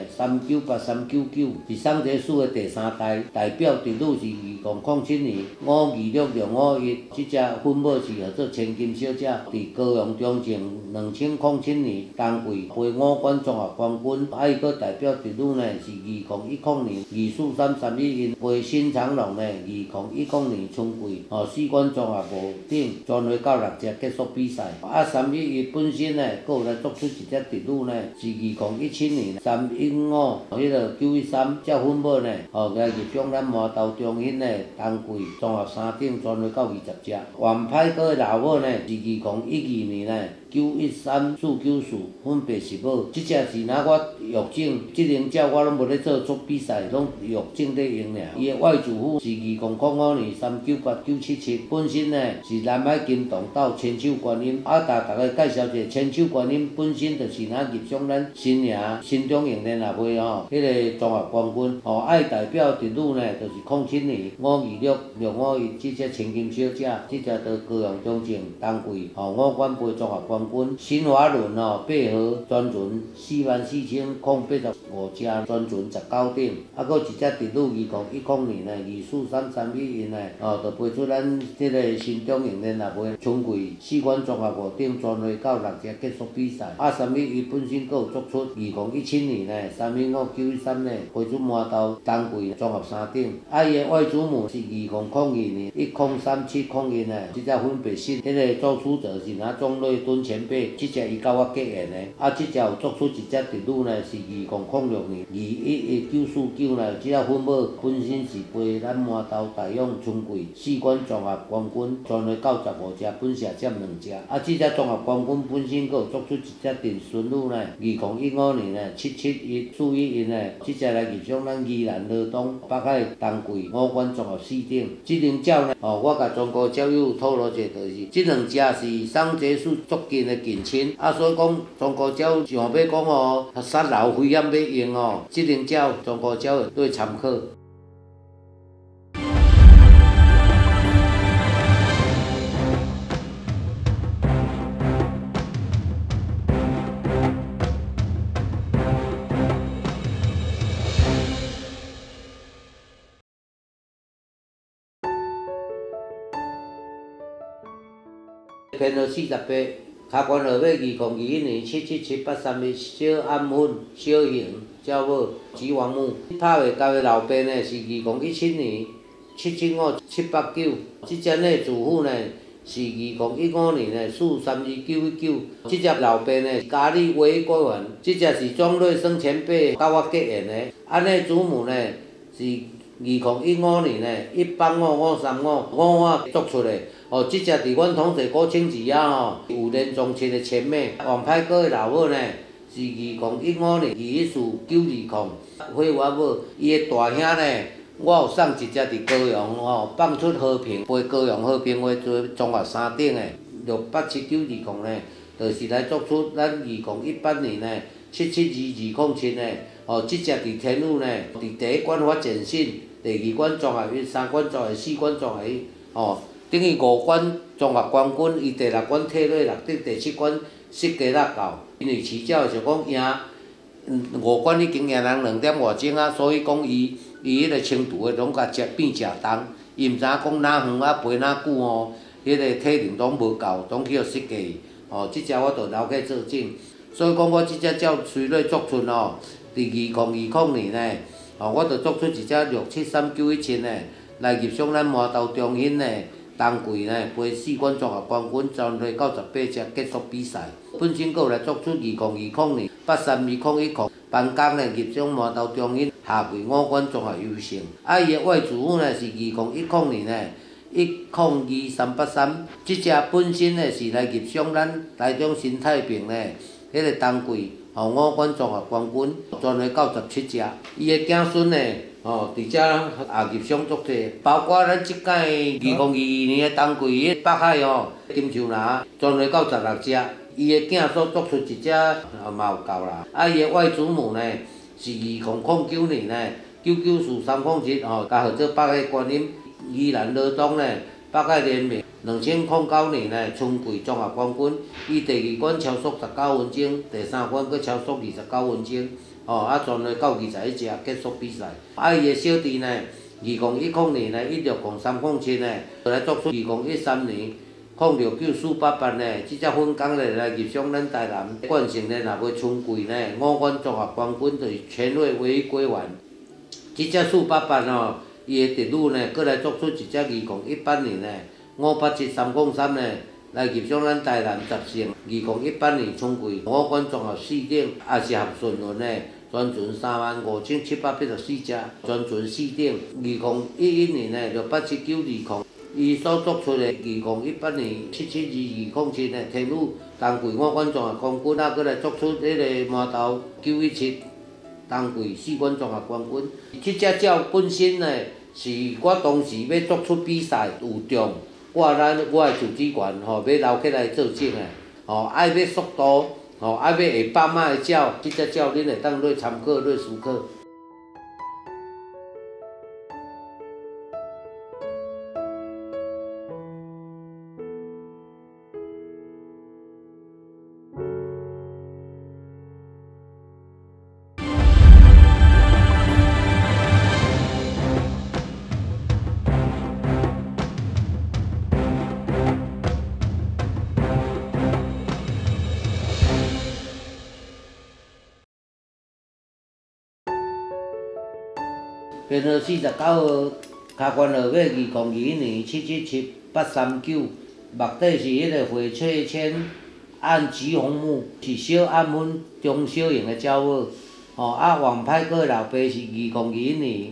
398399是桑杰市的第3代，代表题目是2007年526051，这只分母是号做千金小姐，伫高雄中正2007年冬季杯5关综合冠军。伊个代表题目呢是2010年24331杯新长隆呢2010年春季4关综合5等，全会到6只结束比赛。311本身呢，佫有来作出一只题目呢是2017年315迄个913，这分母呢来入上咱麻豆中心呢冬季综合3等，全会到20只。王牌哥的老母呢是2012年呢913494，分别是母。这只是若我药整，这种鸟我拢无咧做出比赛，拢药整咧用尔。伊的外祖父是2005年398977，本身呢是南海金洞到千手观音。大家介绍者，千手观音本身就是若入上咱新营新中营联合会迄个综合冠军。代表题目呢就是07年526651，这只千金小姐，这只在高雄中正冬季5关杯综合冠军。新华轮配合全纯44085只，全纯19等。佫一只题目2010年呢24331呢，就配出咱这个新中营联合会春季4关综合5等，全会到6只结束比赛。311本身佫有作出2017年呢315913呢，配出麻豆冬季综合3等。伊的外祖母是2002年103701呢，这只分别是迄个作曲者是庄瑞敦前辈，这只伊甲我结缘的。这只有作出一只题目呢是2006年211949呢，这只分母本身是陪咱麻豆大勇春季4关综合冠军，全会到15只，本社占2只。这只综合冠军本身佫有作出一只定顺路呢，2015年呢771411呢，这只来入上咱宜兰罗东北海冬季5关综合4等。这两鸟呢，我甲中国鸟友透露者就是，这两只是桑杰市足近的近亲，所以讲中国鸟想要讲杀老危险要用这两鸟中国鸟会对参考。编号48，卡关号码2021年77783，小暗粉小型鸟猫吉王母。拍袂到的老爸呢是2017年775789，这只呢祖父呢是2015年呢43299，这只老爸呢家里违规员，这只是庄瑞生前辈甲我结缘的。呢祖母呢是2015年呢185535，我做出的。这只伫阮统计古清池有连宗七的前妹。王牌哥的老母呢是2015年21492，火我母，伊的大兄呢，我有送一只伫高雄放出和平，陪高雄和平话做综合3等的687920呢，就是来作出咱2018年呢7720207呢即只伫天宇呢，伫第一关发展信，第二关综合运，三关综合，四关综合运，等于5关综合冠军，伊第6关退落6等，第7关失加落到，因为饲鸟就讲赢5关已经赢人2点外钟啊，所以讲伊迄个清除的拢甲变食重，伊毋知影讲哪远啊飞哪久迄个体能拢无够，拢去互失价。即只我着留去做证，所以讲我即只鸟随咧作出伫2020年呢，我着作出一只67391呢，来入上咱麻豆中心呢。当季呢，飞4关综合冠军，全队98只结束比赛。本身阁有来作出2020年832010颁奖呢，入上麻豆中心下季5关综合优胜。伊的外祖母呢是2010年呢102383，即只本身呢是来入上咱台中新太平呢，迄个当季5关综合冠军，全队97只。伊的子孙呢？伫遮也入赏足济，包括咱即届2022年的冬季北海金树林，全队96只，伊的囝所做出一只嘛有够啦。伊的外祖母呢是2009年呢99430甲号做北海观音宜兰罗东呢北海联名2009年呢春季综合冠军，伊第2关超速19分钟，第3关佫超速29分钟。全队21只结束比赛。伊的小弟呢，2010年呢1600307呢，来作出2013年069488呢，即只粉工呢来入赏咱台南冠胜呢，若袂春季呢5关综合冠军，就是全队唯一归完。即只488伊的弟女呢，佫来作出一只2018年呢587303呢。来入赏咱台南10胜，2018年春季5关综合4等，也是合顺轮呢，全存35784只，全存4等。2011年呢687920，伊所作出的2018年77220呢，天宇冬季5关综合冠军，佫来作出迄个麻豆917冬季4关综合冠军。即只鸟本身呢，是我当时要作出比赛有中。我的主旨员要留起来做证的，爱要速度，爱要会放马的鸟，即只鸟恁会当来参考、来思考。编号49号，卡关号码2021年777839，目底是迄个回翠千暗橘红木，是小暗粉中小型的鸟母。王牌个老爸是2021年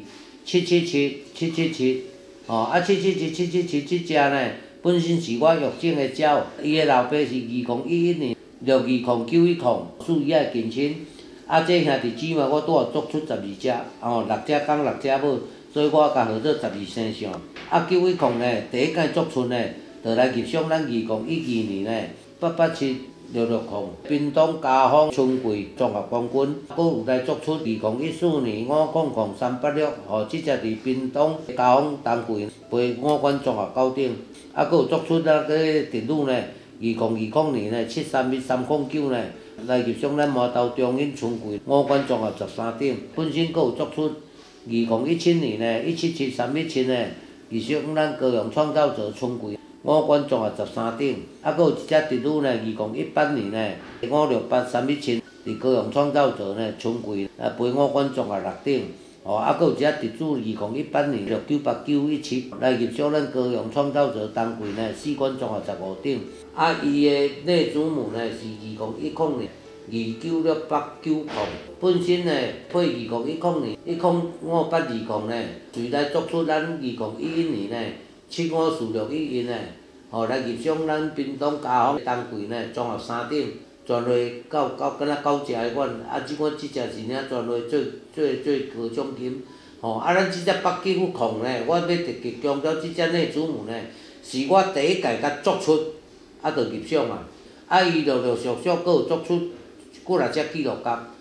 777777，777即只呢，本身是我育种的鸟，伊的老爸是2011年62091属于的近亲。这兄弟姊妹我拄好作出12只，6只公6只母，所以我甲号做12生相。910呢，第一届作出呢，就来入赏咱2012年呢887660屏东嘉丰春季综合冠军，佫有来作出2014年5000386，即只伫屏东嘉丰冬季飞5关综合9等，佫有作出咱个弟女呢，2020年呢7310309呢。来入赏咱麻豆中心春季5关综合13等，本身佫有作出2017年呢177317呢，入赏咱高雄创造者春季5关综合13等，佫有一只弟女呢2018年呢5683117，伫高雄创造者呢春季飞5关综合6等，佫有一只弟子2018年698917来入赏咱高雄创造者冬季呢4关综合15等。伊的内祖母呢是2010年29689，本身呢配2010年105820呢，随来作出咱2011年呢754611呢，来入赏咱屏东嘉丰冬季呢综合3等，全类敢若9只的款，即款即只是领全类最高奖金。咱即只8910呢，我要特别强调即只内祖母呢，是我第一届甲作出。就入赏啊！伊陆陆续续佫有作出几若只纪录甲，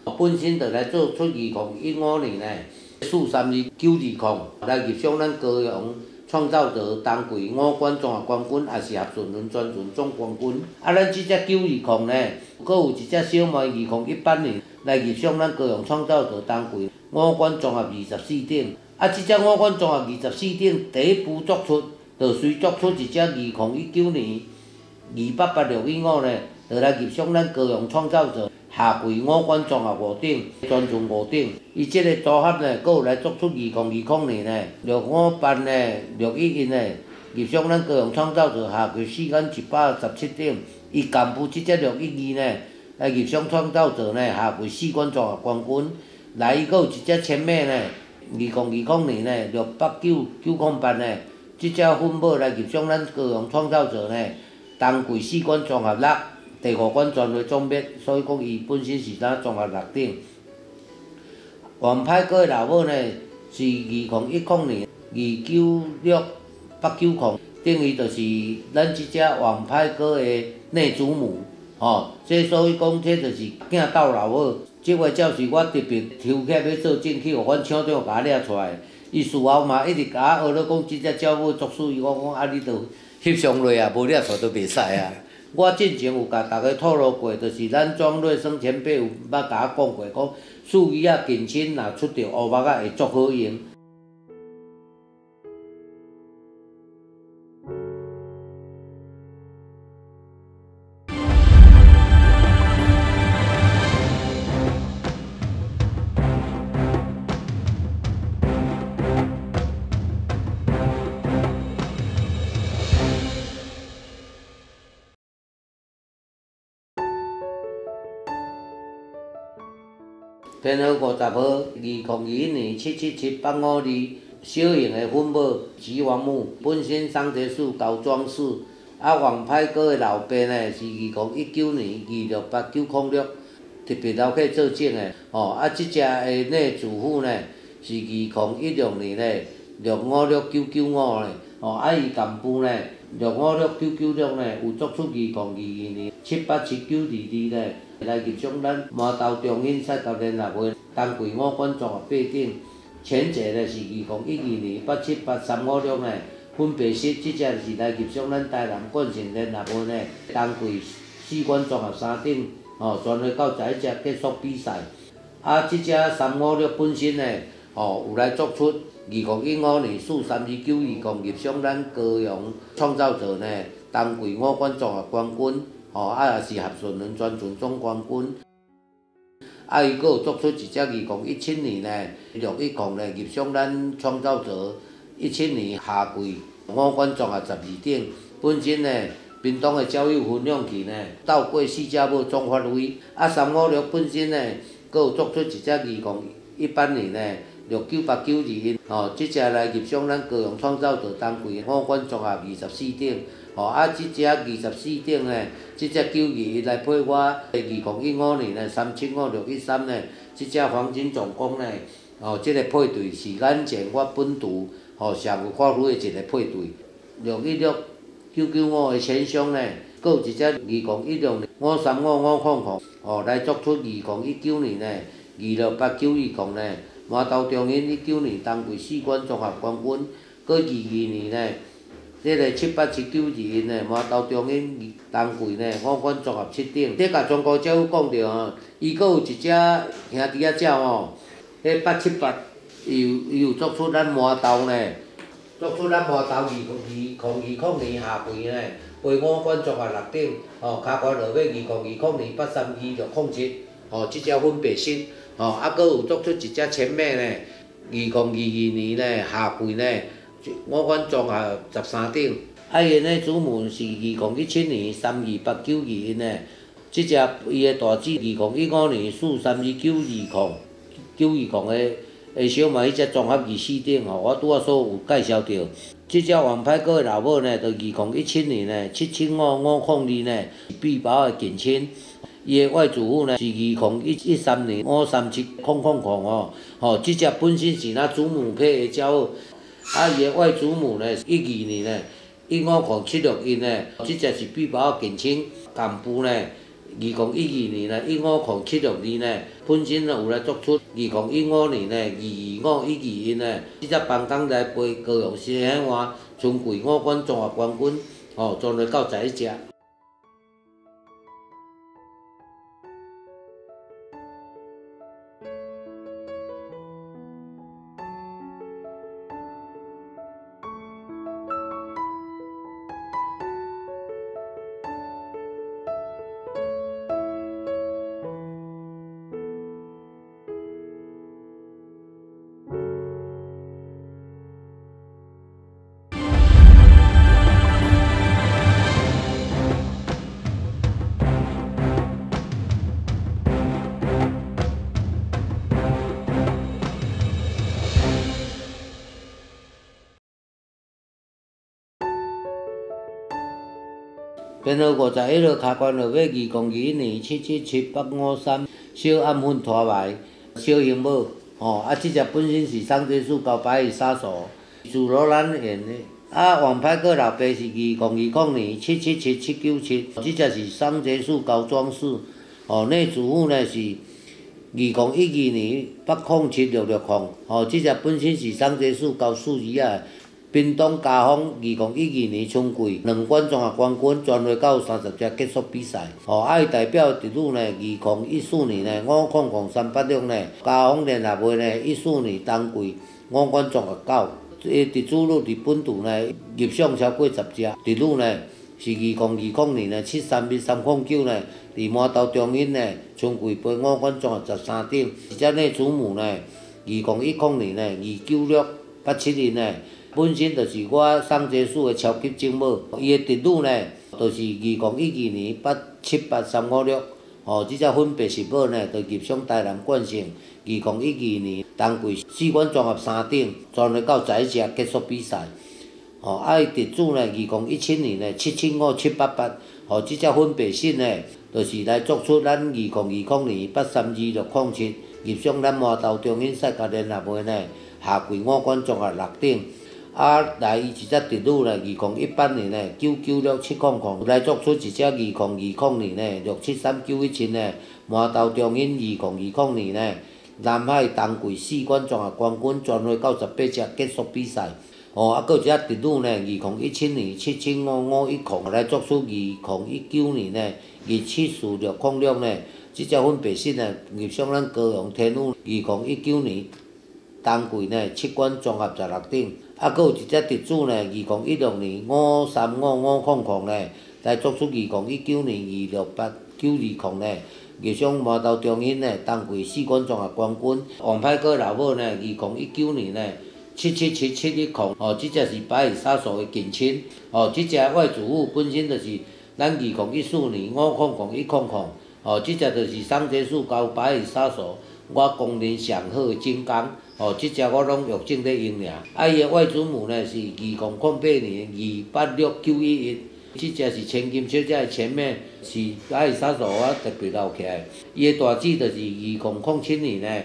本身就来做出2015年呢432-920来入赏咱高雄创造者当季5冠综合冠军，也是合顺轮转轮总冠军。啊，咱即只920呢，搁有一只小妹2018年来入赏咱高雄创造者当季5冠综合24点。啊，即只5冠综合24点第一步作出，就随作出一只2019年28615呢，就来入赏咱高雄创造者下季5冠综合5点，全存5点。伊即个组合呢，搁有来作出2020年呢658呢611呢，入赏咱高雄创造者下季4冠117点。伊干部即只612呢，来入赏创造者呢下季4冠综合冠军。来，伊搁有一只千妹呢，2020年呢689908呢，即只粉母来入赏咱高雄创造者呢，当季4冠综合6。第5冠全会总灭，所以讲伊本身是咱综合6点。王牌哥的老母呢是2010年296-890，等于就是咱即只王牌哥的内祖母。这所以讲这就是囝斗老母。即位照是我特别抽起要做证去，互阮厂长甲我掠出来。伊事后嘛一直甲我学了讲，即只鸟母作死，伊讲啊，你着翕相落啊，无掠出都袂使啊。我之前有甲大家透露过，就是咱庄瑞生前辈有捌甲我讲过，讲树叶啊近亲若出着乌目啊，会足好用。天号50号，2021年777-852，小型的粉母吉王母，本身桑田市高庄市。啊，王牌哥的老爸呢是2019年268-906，特别留去做证的。啊，即只的内祖父呢是2016年呢656-995呢。啊，伊干部呢656-996呢有作出2022年787-922呢。来入赏咱麻豆中英赛道联合会当季5冠综合8点，前者呢是2012年878-356呢，分别是即只是来入赏咱台南冠城联合会呢当季4冠综合3点，全会到11只结束比赛。啊，即只356本身呢，有来作出2015年432-920入赏咱高雄创造者呢当季5冠综合冠军。也是合顺轮转轮总冠军。啊，伊阁有作出一只2017年呢610呢入赏咱创造者17年夏季5冠综合12点。本身呢，屏东的交友分享期呢，斗过4只母总发挥。啊，356本身呢，阁有作出一只2018年呢698-921，即只来入赏咱高雄创造者当季5冠综合24点。啊，即只24点呢，即只921来配我2015年呢375-613呢，即只黄金总攻呢，即个配对是眼前我本图社会发挥的一个配对。616-995的前胸呢，阁有一只2016年535-500，来作出2019年呢268-920呢，麻豆中英19年当季4冠综合冠军，搁22年呢。这个787-921呢，麻豆中英当季呢5冠综合7点。这甲中国政府讲着伊阁有一只兄弟仔鸟迄878，伊有作出咱麻豆呢，作出咱麻豆2020年夏季呢，陪5冠综合6点，卡关落尾2020年832-607，即只粉白色，啊，阁有作出一只前妹呢，2022年呢夏季呢。5冠综合13点，啊，伊的祖母是2017年328-921呢，即只伊的大姊2015年432-920的小妹，迄只综合24点我拄仔所有介绍到。即只王牌哥的老母呢，就2017年呢775-502呢臂包的近亲。伊的外祖父呢是2013年537-000即只本身是咱祖母配的鸟。啊，伊的外祖母呢，12年呢，150-761呢，即只是臂包近亲，干部呢 2012年150762呢，本身有来作出2015年22511呢，即只颁奖来杯高雄新海湾春季5冠综合冠军，全来到11只。编号51号卡关号码2021年777-853小暗粉拖埋小型猫，即只本身是桑吉树高白羽杀手，自罗兰演的。王牌个老爸是2020年777-797，即只是桑吉树高装饰，内主妇呢是2012年807-660，即只本身是桑吉树高数字啊。屏东嘉丰2012年春季2冠综合冠军，全落到30只结束比赛。伊代表直女呢，2014年呢500-386呢，嘉丰联合会呢14年冬季5冠综合9。伊直主率日本队呢入赏超过10只，直女呢是2020年呢731-309呢，伫麻豆中英呢春季杯5冠综合13顶。一只内主母呢2010年呢296-871呢。本身就是我桑吉树的超级精母，伊的直女呢，就是2012年878-356，即只粉白石母呢，就入赏台南冠胜2012年冬季4冠综合3顶，全落到11只结束比赛。伊直主呢，2017年呢775-788，即只粉白色呢，就是来作出咱2020年832-607入赏咱麻豆中英赛甲联合会呢下季5冠综合6顶。来伊一只直女呢，2018年呢996-700来作出一只2020年呢673-917呢麻豆中英2020年呢南海冬季4冠综合冠军，全落到18只结束比赛。还有一只直女呢，2017年775-510来作出2019年呢274-606呢，即只粉白色呢入赏咱高雄天宇2019年冬季呢7冠综合16顶。还有一只直主呢，2016年535-500呢，来作出2019年268-920呢，入赏麻豆中英呢冬季4冠综合冠军。王牌哥老母呢，2019年呢777-710，即只是白羽杀手的近亲，即只外祖父本身就是咱2014年500-100，即只就是桑吉树高白羽杀手。我功能上好的金刚，即只我拢用正咧用尔。伊的外祖母呢是2008年286-911，即只是千金小姐的前面是白羽杀手，我特别留起来。伊的大姊就是2007年呢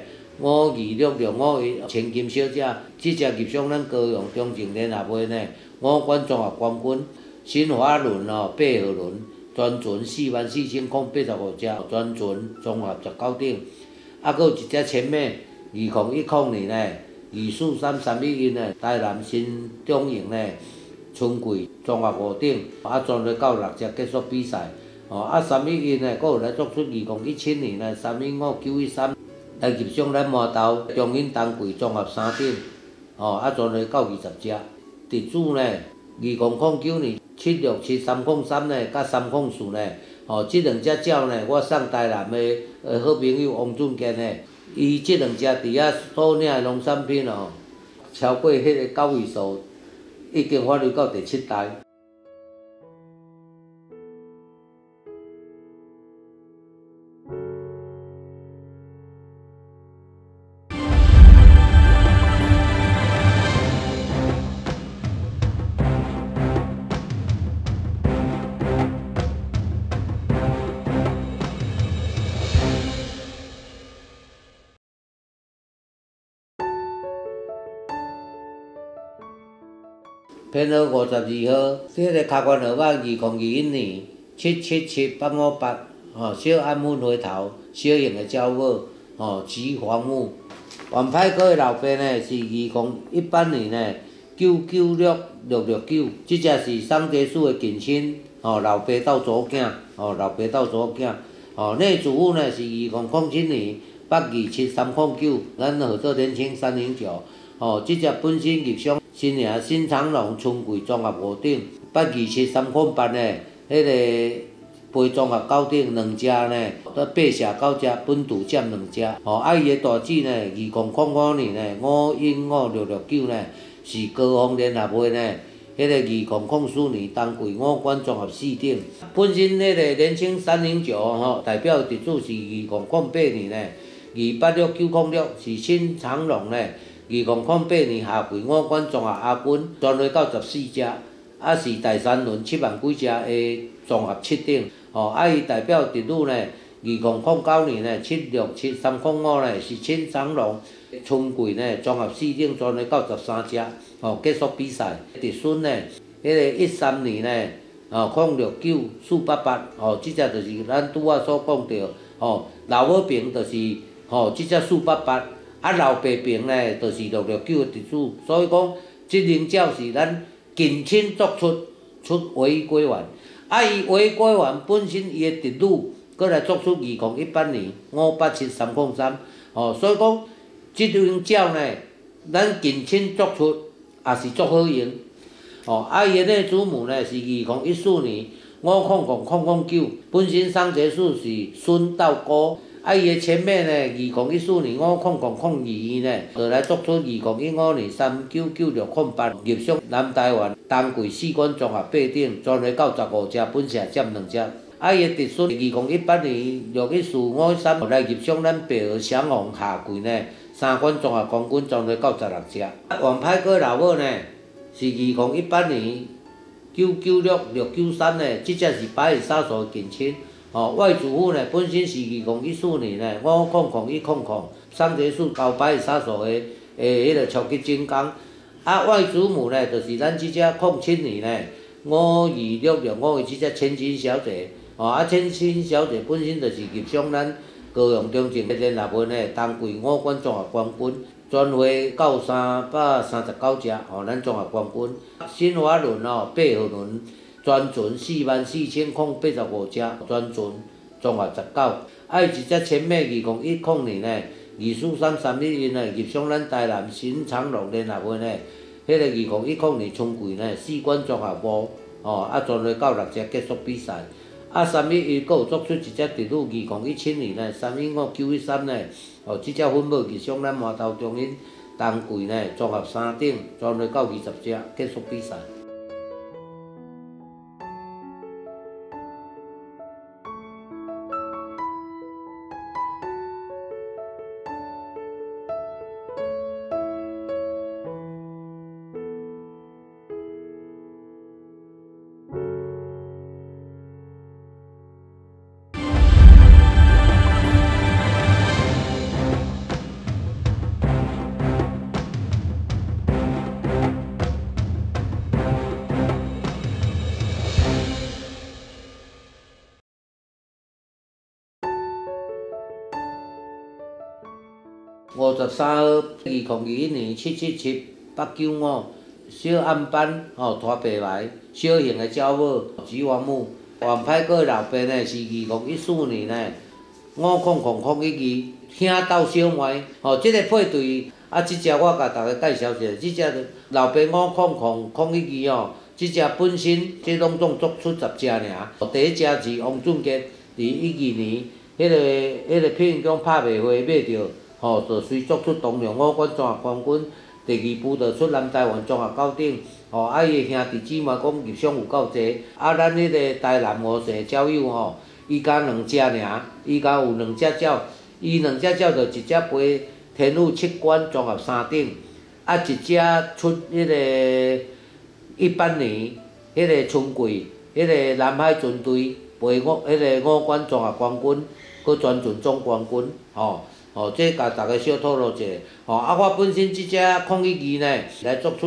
526-651千金小姐，即只入赏咱高雄中正联合会呢5冠综合冠军。新华轮8号轮，专存44085只，专存综合19顶。还有一只前面2010年呢243-311呢，台南新中营呢春季综合5顶，全落到6只结束比赛。311呢，佫有来作出2017年呢315-913来入赏咱麻豆中英冬季综合3顶，全落到20只。直主呢2009年767-303呢，甲304呢。即两只鸟呢，我送台南的好朋友王俊健呢，伊即两只伫遐所领的农产品超过迄个9位数，已经发展到第7代。编号52号，即个卡关号码2021年777-858 小安粉回头，小型的鸟母，雌黄母。王牌哥的老爸呢是2018年呢99669，即只是桑杰树的近亲，老爸斗左囝，老爸斗左囝。内祖父呢是2007年82739，咱号做年轻309。即只本身入乡新营新长隆春桂综合五顶82738呢，迄个。培综合九顶2只呢，8社9只，本土占2只。伊的大姊呢，2005年呢5156669呢，是高雄联合会呢，迄个2004年当季5冠综合4顶。本身迄个年轻309代表得主是2008年呢286906是新长隆呢，2008年下季5冠综合亚军，全队94只，是第3轮7万几只的综合7顶。伊代表得主呢，2009年呢767305呢是新长隆春季呢综合4顶全队93只，结束比赛。得孙呢，迄个13年呢069488，即只就是咱拄仔所讲到，老母兵就是即只488，老爸兵呢就是669的得主，所以讲即两鸟是咱近亲作出唯一归还。伊唯一归还本身伊的得主，搁来作出2018年587303，所以讲即两鸟呢，咱近亲作出也是足好用。伊的内祖母呢是2014年5000009，本身桑杰树是孙斗哥。伊的前妹呢，2014年5000002呢，就来作出2015年399608入乡南台湾当季4冠综合8顶，全队95只，本社占2只。伊的侄孙2018年6145113来入乡咱白鹅祥宏下季呢3冠综合冠军，全队96只。王牌哥老母呢是2018年996693呢，即只是白羽杀手近亲。外祖父呢，本身是2014年呢5000100桑杰树交白羽杀手的迄个超级金刚。外祖母呢，就是咱即只07年呢52665即只千金小姐。千金小姐本身就是入乡咱高雄中正联合会呢当季5冠综合冠军，全会到339只，咱综合冠军。新华轮8号轮。全存44085只，全存综合19。伊一只前妹2010年呢24331呢入乡咱台南新长隆联合会呢，迄个2010年春季呢4冠综合5，全队96只结束比赛。311阁有作出一只得主2017年呢315913呢，即只粉母入乡咱麻豆中心当季呢综合3顶，全队20只结束比赛。53号2021年777895小暗斑拖白牌小型的鸟母雌王母。王牌哥老爸呢是2014年呢5000012兄斗小妹。即个配对即只我甲大家介绍一下，即只老爸5000012即只本身即拢总作出10只尔。第一只是王俊杰，伫12年迄个片奖拍卖会买着。就随作出东洋5冠综合冠军，第2步就出南台湾综合9顶。伊的兄弟姊妹讲入乡有够济。咱迄个台南5社鸟友伊家2只尔，伊家有2只鸟，伊2只鸟就一只飞天虎7冠综合3顶，一只出迄个18年迄个春季迄个南海军队飞迄个5冠综合冠军，佮全存总冠军。这甲大家小透露者。我本身即只0102呢来作出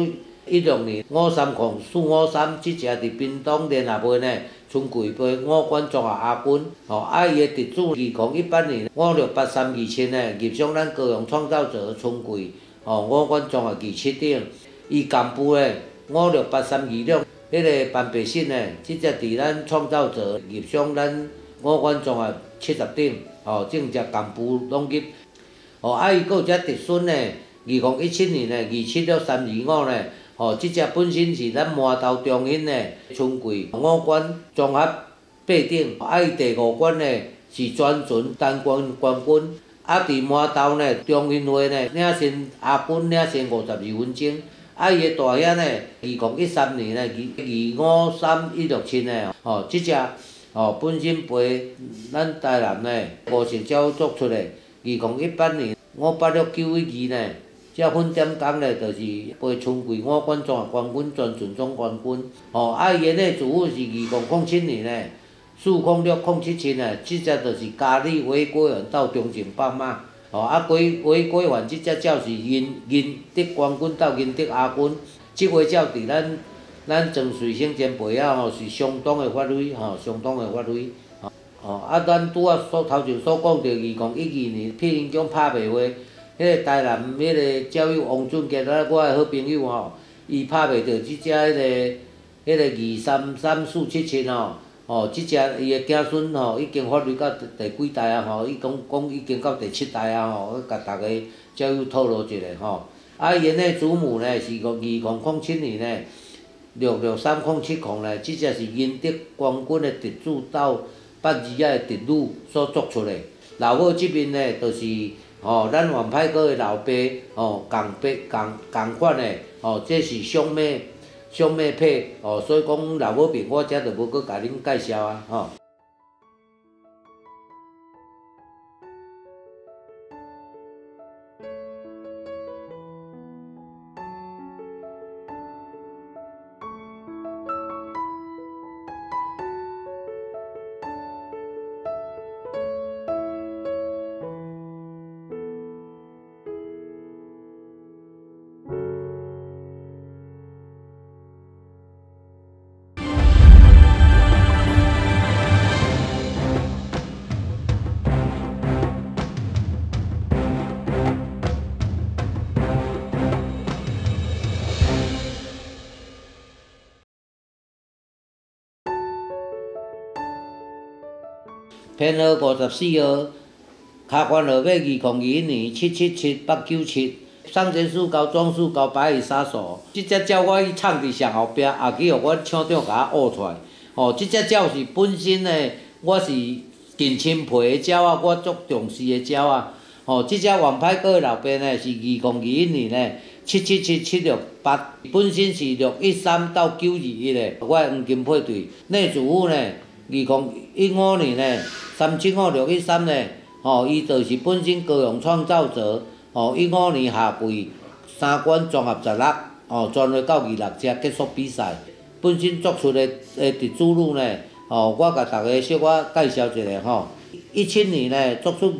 16年530453即只伫屏东联合杯呢，春季杯5冠综合亚军。伊的得主2018年568327呢，入上咱高雄创造者春季5冠综合27等。伊干部呢568326，迄个范培信呢，即只伫咱创造者入上咱5冠综合70等。正只干部拢入。伊阁有只特孙呢，2017年呢2763225呢。即只本身是咱麻豆中兴呢，春季5冠综合8等。伊第5冠呢是全纯单冠冠军。伫麻豆呢，中兴会呢领先亚军领先52分钟。伊的大兄呢，2013年呢253167呢，即只本身陪咱台南呢吴成鸟做出的，2018年586912呢。这粉点工咧，就是杯春季5冠综合冠军、全纯总冠军。伊的内主妇是2007年呢40607呢，即只就是嘉义违规员斗中正北马。违规员即只鸟是银得冠军斗银得亚军。即个鸟伫咱庄瑞生前辈啊是相当的发挥，相当的发挥。咱拄仔头前所讲着2012年碧云宫拍卖会。迄个台南迄个教育王俊杰我的好朋友伊拍袂着即只迄个23347即只伊的子孙已经发育到第几代啊伊讲已经到第7代啊甲大家教育透露一下伊的祖母呢是2007年呢663070呢，即只是赢得冠军的得主斗82的得女所做出的。老母即边呢，就是。咱王牌哥的老爸共款的这是兄妹配所以讲老母边我遮就无搁甲恁介绍啊编号54号，卡关号码2021年777897，上前四高装四高白羽杀手。即只鸟我去藏伫上后壁，也去互阮厂长甲我挖出来。即只鸟是本身呢，我是近亲配的鸟我足重视的鸟即只王牌哥的老爸呢是2021年呢777768，本身是613到921的，我的黄金配对。内主妇呢2015年呢375613呢，伊就是本身高雄创造者，15年夏季3冠综合16，专会到26只结束比赛。本身作出的得主女呢，我甲大家小可介绍一下17年呢作出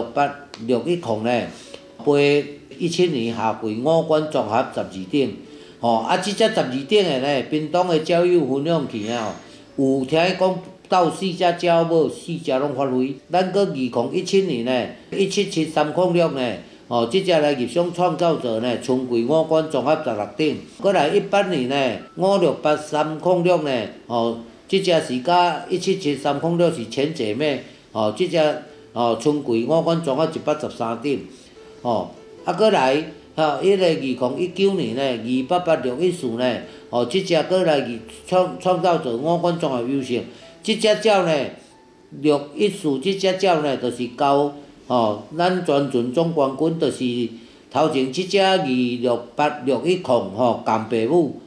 26861呢，陪17年夏季5冠综合12等。即只12等的呢，屏东的鸟友分享去有听讲。斗4只鸟母4只拢发挥，咱搁2017年呢177306呢，即只来入上创造者呢，春季5冠综合16等。搁来18年呢568306呢，即只是甲177306是前姐妹，即只春季5冠综合113等。搁来迄个2019年呢288614呢，即只搁来创造者5冠综合优胜。即只鸟呢，614即只鸟呢，就是交咱全纯总冠军，就是头前即只26861控共爸母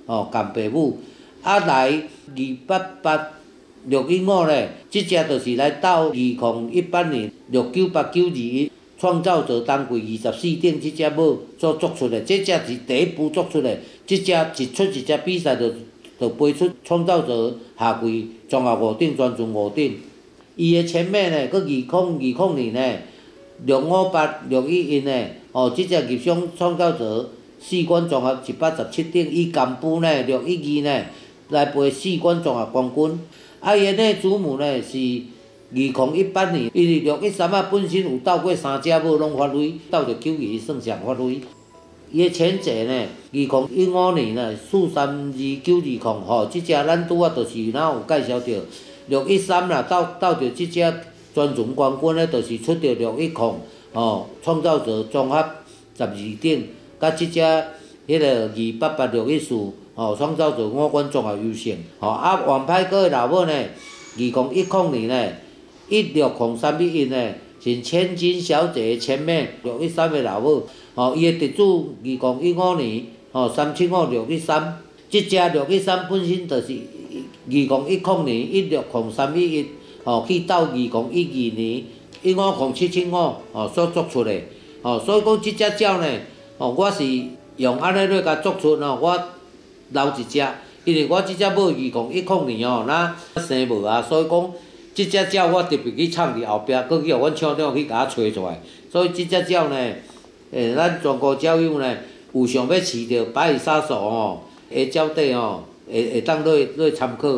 来2886115呢，即只就是来斗2018年698921创造者当季24等即只母所做出的，即只是第一步做出的，即只一出一只比赛就飞出创造者下季综合5等，全纯5等。伊的前妹呢，搁2020年呢，658611呢，即只入上创造者四关综合117等，伊干部呢612呢来陪四关综合冠军。伊的内祖母呢是2018年，伊613本身有斗过3只母拢发威，斗着9算上发威。伊的前者呢，2015年呢432-920，吼，即只咱拄仔就是哪有介绍着613啦，斗着即只专船冠军咧，就是出着610，吼，创造者综合12等，甲即只迄个288-614，吼，创造者5冠综合优胜，吼，王牌哥的老母呢，2010年呢，16031呢。是千金小姐的前面613的老母，吼，伊的得主2015年，吼375613，即只613本身就是2010年16031，吼去斗2012年15075，吼所做出的，吼，所以讲即只鸟呢，吼我是用安尼来甲做出吼，我留一只，因为我即只母2010年吼，咱生无啊，所以讲。即只鸟我特别去藏伫后壁，搁去互阮厂长去甲我找出来。所以即只鸟呢，咱全国鸟友呢，有想要饲着白羽杀手吼，下鸟底吼，会当来参考。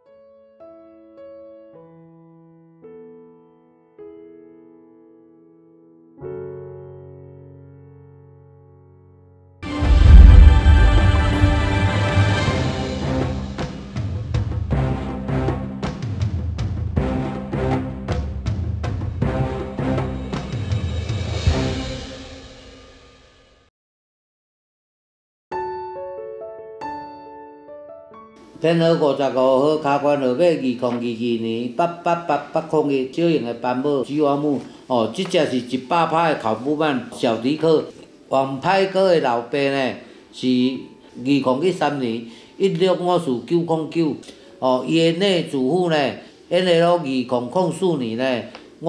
天河55号卡关号码2022年888-801小型的斑马吉娃母，哦，即只是100%的考古版小迪克。王牌哥的老爸呢是2013年1654909，哦，伊的内祖父呢，NL2004年呢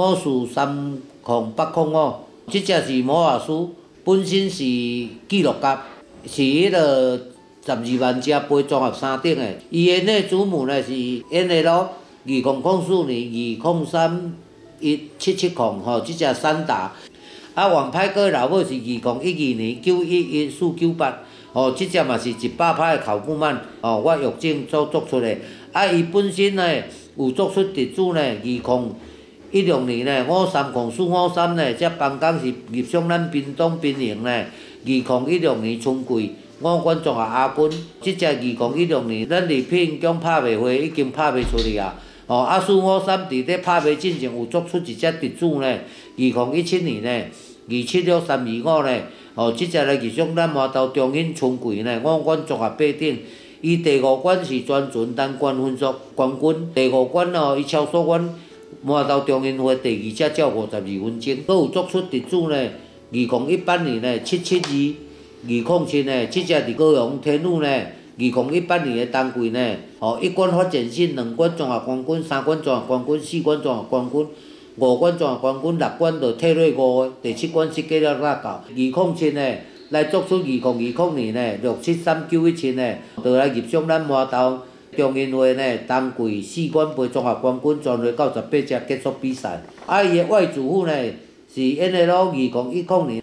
543085，即只是魔法师，本身是纪录甲，是迄个。12万只杯综合3等的，伊的内祖母呢是 NL2004年203177，吼，即只三达。王牌哥老母是2012年911498，吼，即只嘛是100%的考古版，吼，我药证所做出的。伊本身呢有做出得主呢，2016年呢530-453呢，这房间是入上咱屏东兵营呢，2016年春季。5冠综合亚军，即只2016年，咱礼品奖拍卖会已经拍卖出去啊！哦，453伫咧拍卖进前有做出一只得主呢，2017年呢，276-325呢，哦，即只来入上咱麻豆中兴春季呢，5冠综合8等，伊第5冠是专船单冠分数冠军，第5冠哦，伊超出阮麻豆中兴会第2只鸟52分钟，佫有做出得主呢，2018年呢772-207呢，即只伫高雄天宇呢，2018年的冬季呢，吼1冠发展性，2冠综合冠军，3冠综合冠军，4冠综合冠军，5冠综合冠军，6冠就退落5个，第7冠是计了哪到？2007呢，来做出2020年呢673-917呢，就来入上咱麻豆中英会呢冬季4冠杯综合冠军，全队98只结束比赛。伊的外祖父呢是 NL 2010年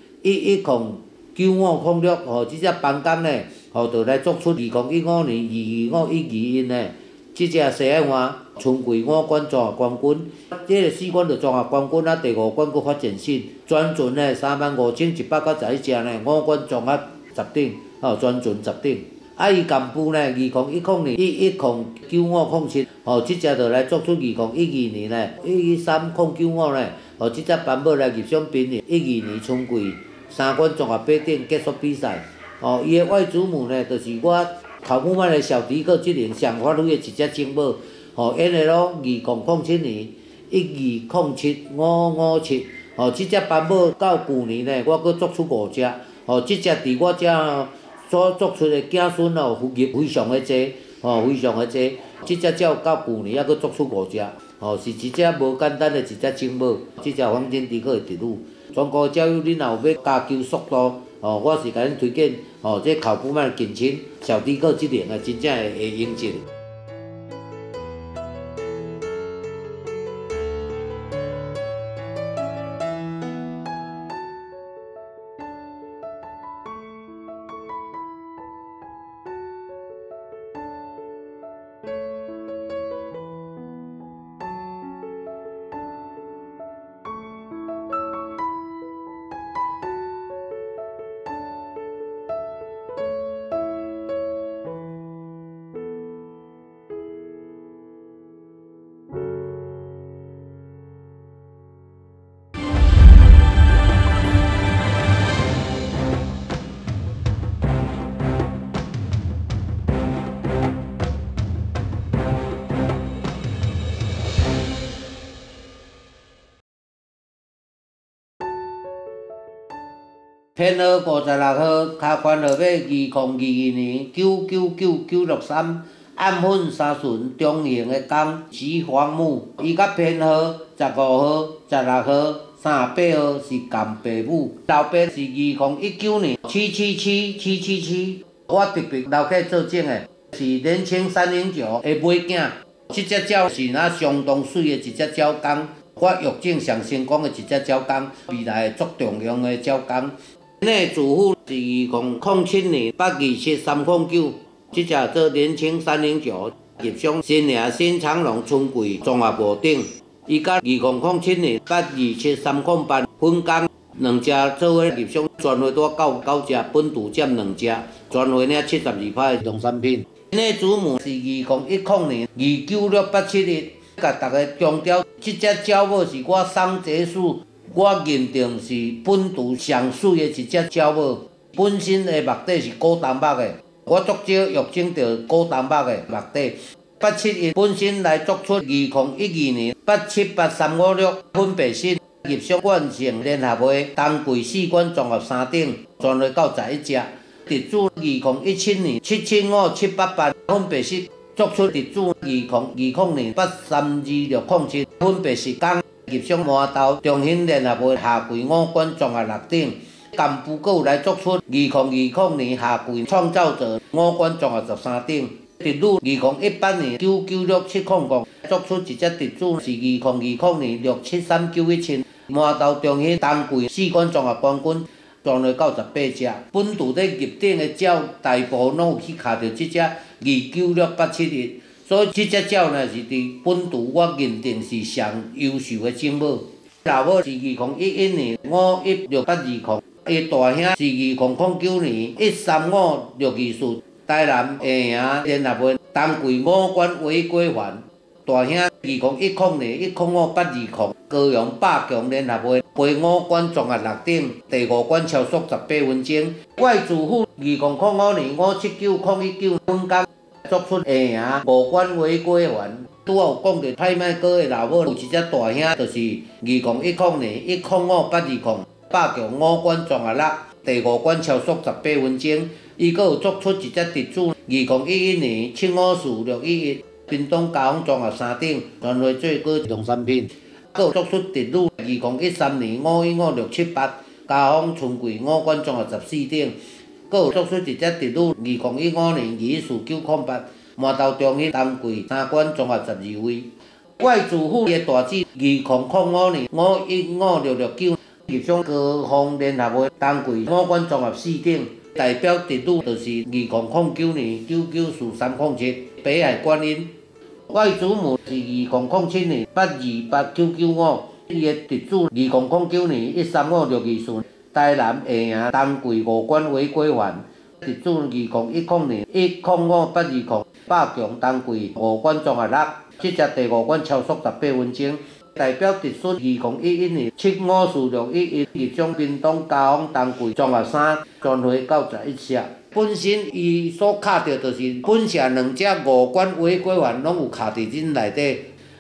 110-9506，吼，即只房间呢，吼，就来做出2015年225-121呢，即只西海岸春季5冠综合冠军，即个4冠就综合冠军啊，第5冠佫发展性，专船呢35,191只呢，5冠综合10等，吼，专船10等。伊干部呢，2010年110-9507，吼，即只就来做出2012年呢113-095呢，吼，即只版本来入上兵的12年春季。3冠综合8等结束比赛，哦，伊的外祖母呢，就是我考古版的小迪克即年上发挥的一只种母，吼 ，NL 2007年1207557，吼，即只版本到旧年呢，我佫做出5只，吼，即只伫我遮所做出的子孙哦，非常的多，吼，非常的多，即只鸟到旧年还佫做出5只，吼，是一只无简单的一只种母，即只黄金迪克的得主。全国鸟友，恁若有要加求速度，哦，我是甲恁推荐，哦，这考古版近亲小迪克即类的，真正会用进。 编号56号，卡关号码2022年99993，暗粉3顺中型的公徐黄木。伊甲编号15号、16号、38号是共爸母，老爸是2019年777777。我特别留起做证的，是年青309的买囝。这只鸟是那相当水的一只鸟公，我育种上成功的一只鸟公，未来会足重用的鸟公。内主妇是2007年8月7309，这只做年青309，入乡新营新长隆春季综合屋顶。伊甲2007年8月7308分工2只做伙入乡，全会多9只，本土占2只，全会领72块的农产品。内祖母是2010年29687，甲大家强调，这只鸟母是我送结束。我认定是本土上水的一只鸟母，本身的目底是古东北的，我足少育种到古东北的目底。871本身来做出2012年8785356分别性入乡县城联合会东贵4馆综合3顶，全会到11只。地主2017年775788分别是做出地主2020年8322607分别是港。入乡麻豆中兴联合会下跪5馆综合6顶，干部阁有来做出2020年下跪创造者5馆综合13顶。地主2018年996700做出一只地主是2020年673917，麻豆中兴东贵4馆综合冠军，全会98只。本土咧入顶的鸟大部分拢有去卡到这只29687。所以这只鸟呢是伫本土，我认定是上优秀的种母。老母是2011年516820，伊大兄是2009年135624，台南下营联合会东贵5馆违规环。大兄2010年105820，高雄百强联合会陪5馆综合6顶，第5馆超速18分钟。外祖父2005年5790119分工。做出下营5馆违规环，拄有讲到太麦哥的老母有一只大兄，就是2010年105820，百强5馆综合6，第5馆超速18分钟。伊阁有做出一只地主，2011年754611，屏东嘉丰综合3顶，全会做果农产品。阁有做出地主，2013年515678，嘉丰春季5馆综合14顶。阁有做出一只地主，2015年24908，麻豆中兴东贵3馆综合12位。外祖父的大姊2005年515669，入乡高雄联合会东贵5馆综合4顶，代表地主就是2009年994307北海观音。外祖母是2007年8289995，伊的地主2009年135624。台南下营东贵5馆违规环，地主2010年105820，百强东贵5馆综合6，这只第5馆超速18分钟。代表地主2011年754611，入乡屏东嘉丰东贵综合3，全会91只。本身伊所卡到就是本社2只5馆违规环，拢有卡伫恁内底。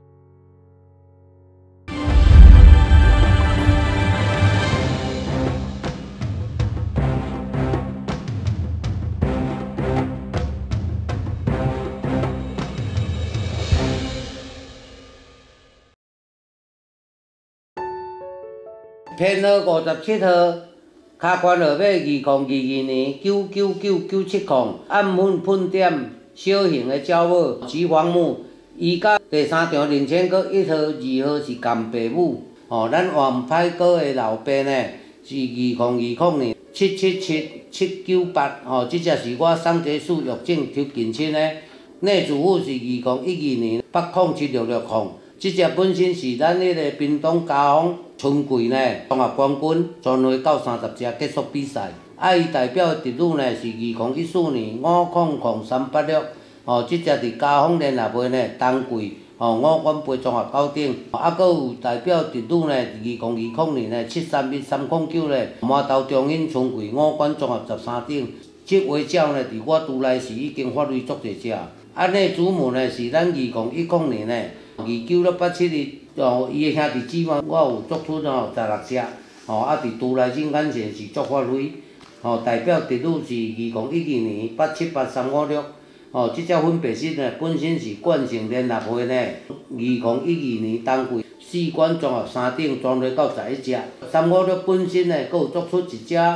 编号57号，卡关号码2022年99997，暗粉粉点小型的鸟母橘黄木，伊甲第3场0千个1号、2号是共爸母。咱黄派哥的老爸呢是2020年777798，这只是我送结束育种抽近亲的。内祖父是2012年807660。这只本身是咱迄个屏东嘉丰春季呢综合冠军，全会到30只结束比赛。伊代表的地主呢是2014年5000386，这只伫嘉丰联合会呢东季5馆杯综合9顶。阁有代表地主呢2020年呢731309呢麻豆中兴春季5馆综合13顶。这尾鸟呢伫我厝内是已经发育足侪只。内祖母呢是咱2010年呢。296871，伊的兄弟姊妹我有做出16只， 伫都内人眼前是足发挥，代表得女是2012年878356，即只粉白色呢本身是冠姓联合会呢，2012年冬季4冠综合三等专类到11只，356本身呢，佫有做出一只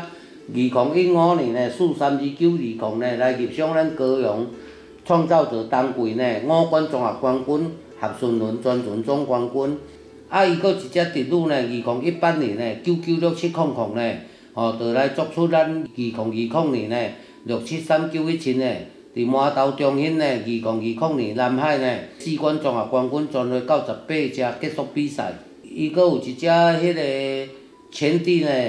2015年呢432920呢来入赏咱高雄创造者冬季呢5冠综合冠军，合顺轮专船总冠军。伊佫一只直女呢，2018年呢996700呢，就来作出咱2020年呢673917呢。伫麻豆中心呢，2020年南海呢4冠综合冠军，专类98只结束比赛。伊佫有一只迄个前地呢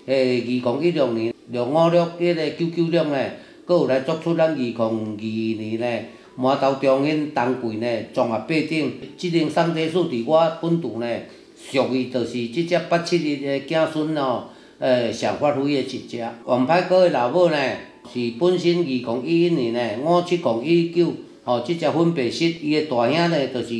，2016年656迄个996呢，佫有来作出咱2022年呢麻豆中心冬季呢综合8等。即种送这数伫我本土呢，属于就是即只871的子孙上发挥的一只。王牌哥的老母呢？是本身2011年呢5709，即只粉白色，伊的大兄呢就是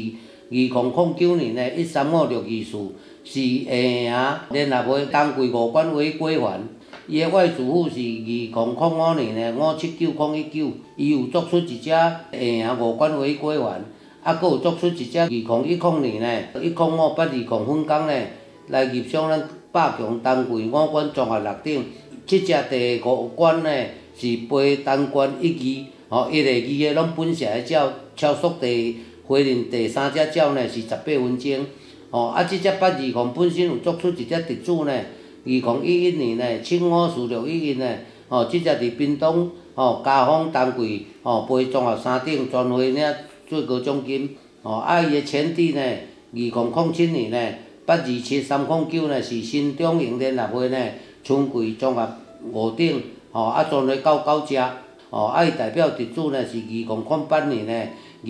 2009年呢135624，是下赢联合会冬季5冠唯一归还。伊的外祖父是2005年呢579019，伊有作出一只下赢5冠唯一归还，佫有作出一只2010年呢10582粉钢呢来入赏咱百强冬季5冠综合6等，即只第5冠呢。是飞单冠1、2，一个2个拢本社的鸟，超速回轮第3只鸟呢是18分钟。即只820本身有作出一只特主呢，2011年呢754611呢，即只伫屏东嘉丰冬季飞综合3等全会领最高奖金。伊的前地呢2007年呢827309呢是新中营联合会呢春季综合5等。专类99只，伊代表得主呢是2008年呢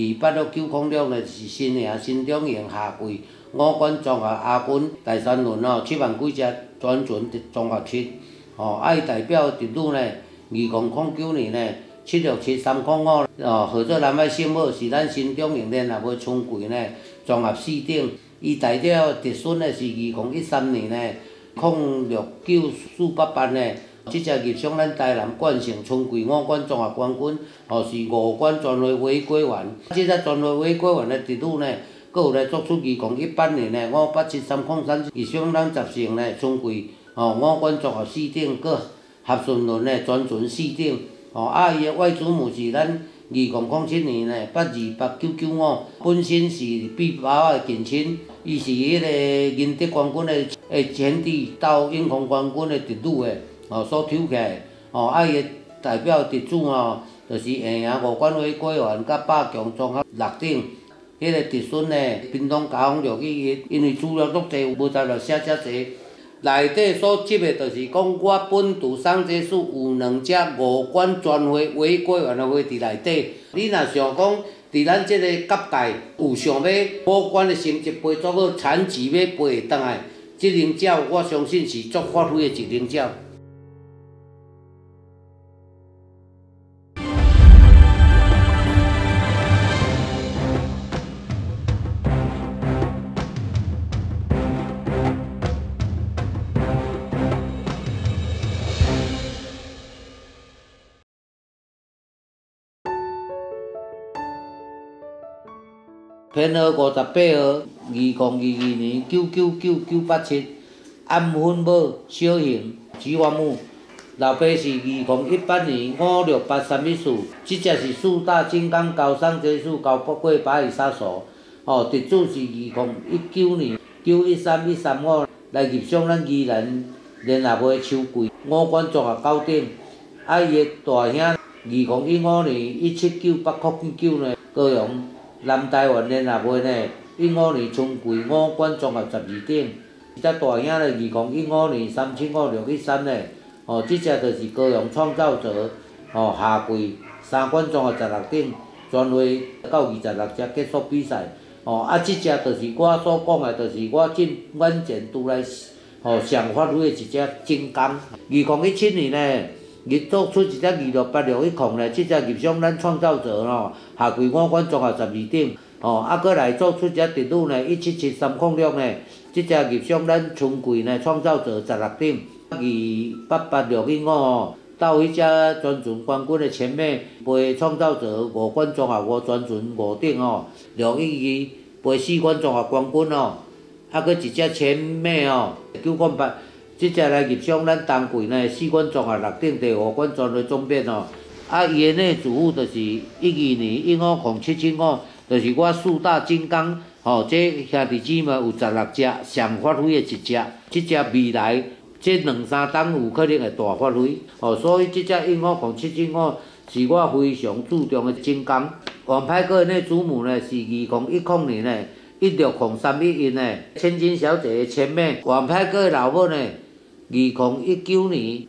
286906呢是新营新中营夏季5冠综合亚军，第3轮7万几只专船综合7，伊代表得主呢2009年呢767305，号做南海圣母是咱新中营联合会春季呢综合4等，伊代表得孙呢是2013年呢069488呢。即只入赏咱台南冠姓春季5冠综合冠军，是5冠专类唯一归还。即只专类唯一归还的直女呢，佫有来作出2018年呢587303入赏咱10胜呢春季5冠综合4等，佫合顺轮呢专船4等。伊的外祖母是咱2007年呢828995，本身是比爸的近亲，伊是迄个银德冠军的前地到英雄冠军的直女的。所抽起来，伊的代表得主就是下赢5冠唯一归还，甲百强综合6等。迄个得孙呢，屏东嘉丰611，因为资料足侪，无才着写遮侪。内底所集的，就是讲我本土送这数有2只5冠全会唯一归还的花伫内底。你若想讲，伫咱即个甲界有想要保管的成绩培足好，产值要培会倒来，即种鸟我相信是足发挥的一种鸟。编号58号，2022年999987，暗粉母小型菊花母，老爸是2018年568314，即只是四大金刚高山结束高过8以杀手，得主是2019年913135来入赏咱宜兰联合会秋季5冠综合9等，伊的大兄2015年179899呢高雄。南台湾联合会呢，15年春季5冠综合12等，一只大兄呢，2015年375613呢，即只就是高雄创造者，夏季3冠综合16等，全会到26只结束比赛，即只就是我所讲的，就是我眼前拄来，上发挥的一只金刚。2017年呢。伊做出一只26861呢，即只入赏咱创造者夏季5冠综合12等，佫来做出一只直女呢1777306呢， 即只入赏咱春季呢创造者16顶，288615哦，到迄只专船冠军的前面陪创造者5冠综合5专船5顶哦，612陪4冠综合冠军哦，啊，搁一只前面哦908。即只来入赏咱当季呢4冠综合6顶第5冠全队总编哦，啊，伊的内主妇就是12年1500775，就是我4大金刚吼，这兄弟姊妹有16只上发挥的一只，即只未来这2、3档有可能会大发挥哦，所以即只1500775是我非常注重的金刚。王牌哥的内主母呢是2010年呢160311呢，千金小姐的前面，王牌哥的老母呢。2019年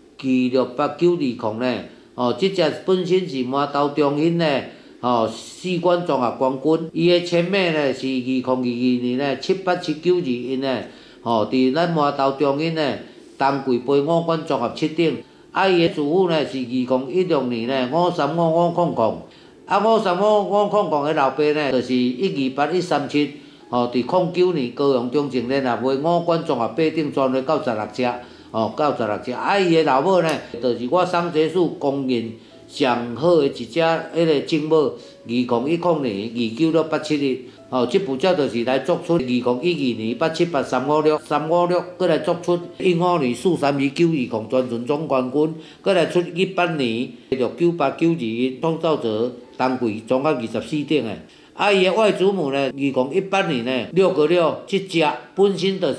268920呢，哦，即只本身是满豆中心呢，哦，4冠综合冠军。伊的前面呢是2022年呢787921呢，哦，伫咱满豆中心呢，当季杯5冠综合7顶。啊，伊的主妇呢是2016年呢535500，啊，535500的老爸呢就是128137，哦，伫09年高雄中正联合会5冠综合8顶全队到16只。哦，到16只，啊，伊的老母呢，就是我桑结树公认上好的一只迄个种母，2010年296871，哦，即部照就是来作出2012年878356356，搁来作出15年43292全船总冠军，搁来出18年69891创造者当季总共24顶的。啊，伊的外祖母呢，2018年呢6个6，即只本身就是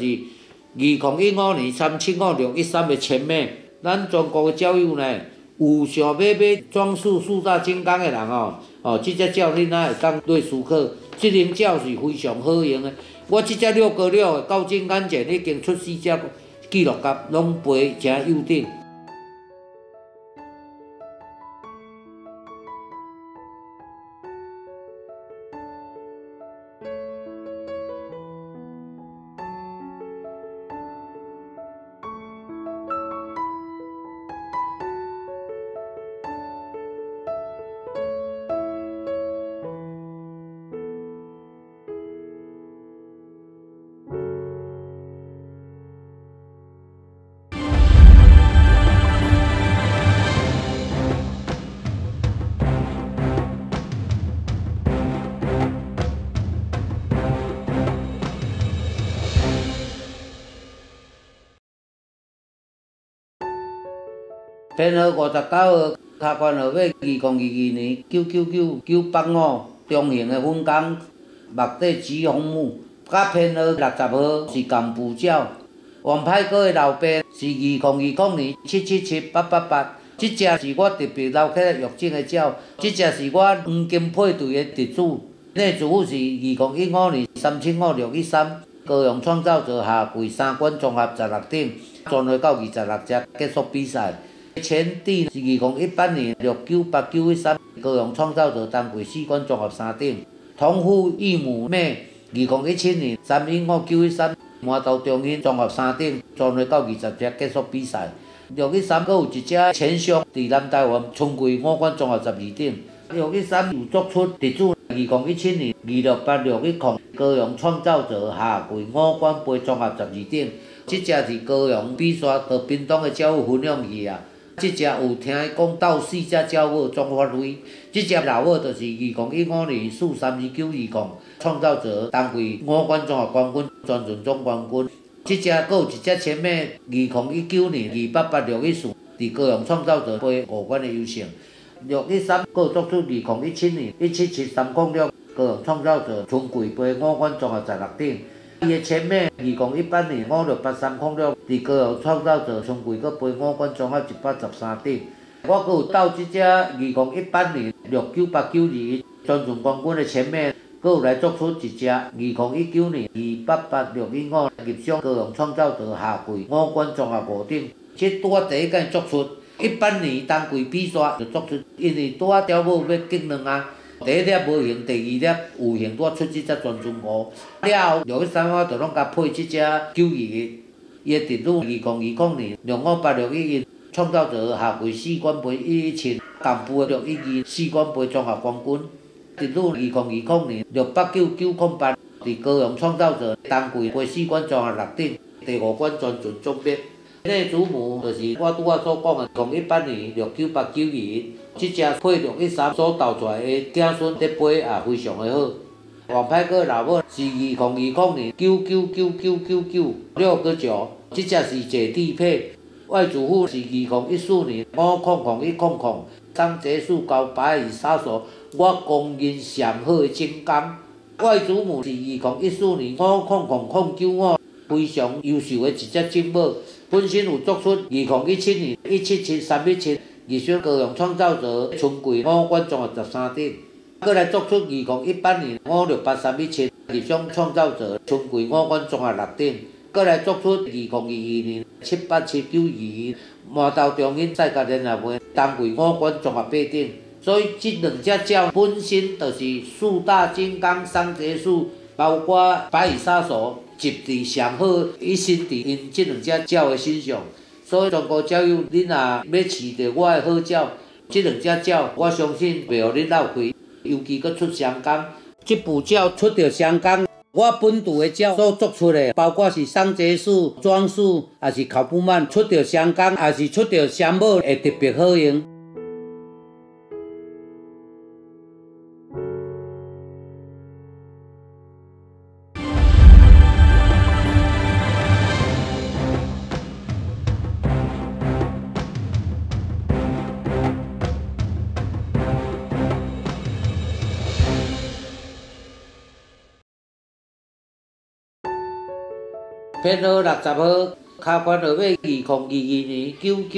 。2015年375613的前面，咱全国的鸟友呢，有想要买装饰4大金刚的人哦，哦，即只鸟恁哪会当对思考，即种鸟是非常好用的。我即只6个6的到金刚前已经出4只纪录甲，拢飞真优顶。编号59号，卡关号码2022年999985，中型的粉工，目底紫红母。甲编号60号是干布鸟。王牌哥的老爸是2020年777888，即只是我特别留起来育种的鸟，即只是我黄金配对的得主。内主妇是2015年375613，高雄创造者下季3冠综合16顶，全队到26只结束比赛。前底是2018年698913，高雄创造者当季4冠综合3顶。同父异母妹2017年315913，满豆中心综合3顶，全队到20只结束比赛。613阁有一只前胸，伫南台湾春季5冠综合12顶。613有作出得主，2017年268610，高雄创造者下季5冠杯综合12顶。即只是高雄比赛到屏东的鸟友分享去啊。即只有听讲斗4只鸟母总发挥，即只老母就是2015年4322920，创造者当季5冠综合冠军，全船总冠军。即只阁有一只前面2019年288614，伫高雄创造者杯5冠的优胜。613阁作出2017年177306，高雄创造者春季杯5冠综合16顶。伊的前面2018年568306，伫高雄创造者春季阁杯5冠综合113顶。我阁有斗即只2018年69891全船冠军的前面，阁有来作出一只2019年288615入赏高雄创造者下季5冠综合5顶。即拄仔第一间作出，18年当季比赛就作出，因为拄仔鸟母要竞两啊。第一粒无行，第二粒有行，拄出即只全船5。了后613我就拢甲配即只921，伊的得主2020年658611，创造者下季4冠杯117，干部的612 4冠杯综合冠军。得主2020年689908， 伫高雄创造者东柜花四馆综合6顶，第5馆专存种别。内祖母就是我拄仔所讲的，2018年69892，即只配613所斗出来的子孙在飞也非常的好。王牌哥老母是2020年999999699，即只是坐地配。外祖父是2014年5000100，张结束交白羽杀手，我公认上好的精工。外祖母是2014年5000095，非常优秀的一只金猫，本身有作出2017年177317入选高雄创造者春季5馆综合13顶，再来作出2018年5683117入选创造者春季5馆综合6顶，再来作出2022年78792麻豆中英赛甲联合会东季5馆综合8顶。所以，这两只鸟本身就是四大金刚三结束，包括白羽杀手，集伫上好一心伫因这两只鸟的身上。所以，全国鸟友，恁若要饲到我的好鸟，这两只鸟，我相信袂互恁落亏。尤其佫出相共，这部鸟出着相共，我本土的鸟所做出的，包括是桑结树、庄树，也是考布曼，出着相共，也是出着相母，会特别好用。编号60号，卡关号码2022年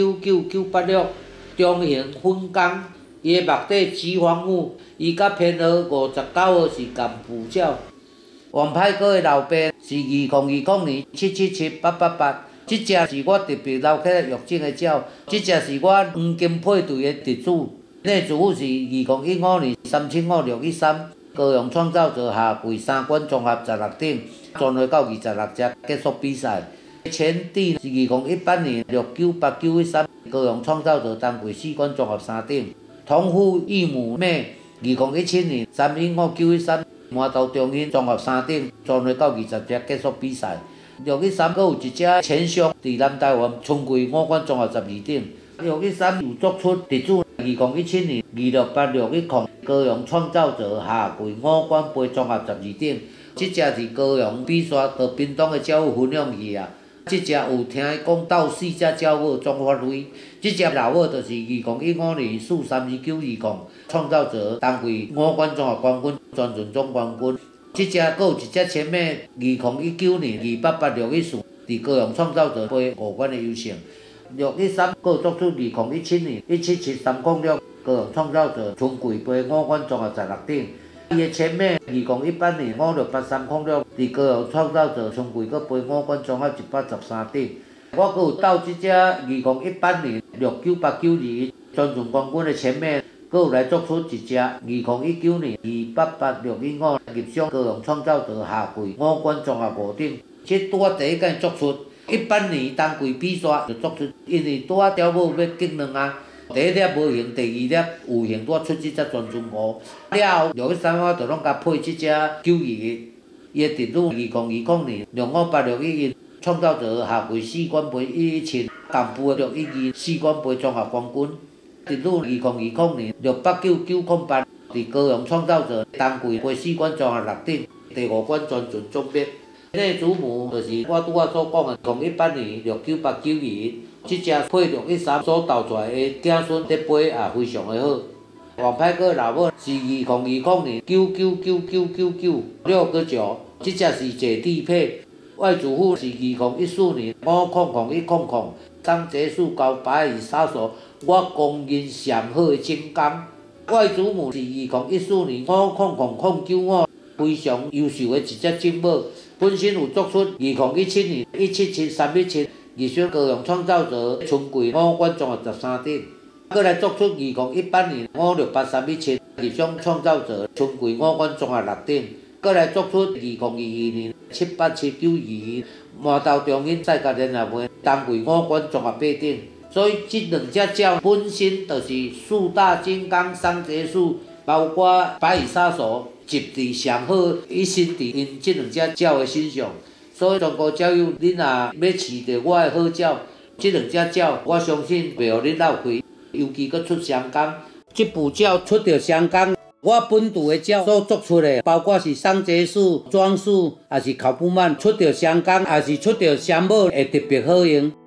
999986，中型粉工，伊的目底紫黄母，伊甲编号59号是甘布鸟。王牌哥的老爸是2020年777888，这只是我特别留起来育种的鸟，这只是我黄金配对的得主。内祖父是2015年375613，高雄创造者下跪3馆综合16顶。专会到26只结束比赛，前第是2018年69893，高雄创造者东季4馆综合3顶，同父异母妹2017年315913，麻豆中英综合3顶，专会到20只结束比赛。613阁有一只前胸，伫南台湾春季5馆综合12顶。613有作出得主2017年2686110，高雄创造者下季5馆杯综合12顶。这只是高雄比赛到屏东的鸟友分享去啊！这只有听伊讲斗4只鸟母总发类，这只老母就是2015年43290创造者东季5馆综合冠军，全阵总冠军。这只阁有一只前面2019年288614，伫高雄创造者杯5馆的优胜。613阁作出2017年177306高雄创造者春季杯5馆综合16顶。伊的前面2018年568306，伫高雄创造者春季阁杯5馆综合113顶。我阁有斗这只2018年69891全阵冠军的前面，阁有来作出一只2019年288615入选高雄创造者下季5馆综合5顶。这拄仔第一间作出，18年冬季比赛就作出，因为拄仔鸟母要竞两啊。第一粒无形，第二粒有形，拄出这只全阵5。了后613我就拢甲配这只921，伊的得主2020年65861创造者下季4馆杯117，干部的612 4馆杯综合冠军。得主2020年689908，伫高雄创造者东季杯4馆综合6顶，第5馆全阵总别。内祖母就是我拄仔所讲的2018年69891。这只配613所斗出来的子孙在飞也非常的好。王牌哥老母是2020年999999699，这只是坐地配。外祖父是2014年5000100，张结束交白羽杀手，我公认上好的精工。外祖母是2014年5000095，非常优秀的一只金猫，本身有作出2017年177317。入选高雄创造者春季5馆综合13顶，再来作出2018年5683117入选创造者春季5馆综合6顶，再来作出2022年78792麻豆中英赛甲联合会东季5馆综合8顶。所以这两只鸟本身就是四大金刚三结束， 包括白羽杀手集伫上好，一心伫因即两只鸟的身上。所以全国鸟友，恁若要饲着我的好鸟，即两只鸟我相信袂互恁落亏，尤其佫出双工。即部鸟出着双工，我本土的鸟所做出的，包括是桑杰树、庄树，还是考布曼，出着双工，还是出着双母，会特别好用。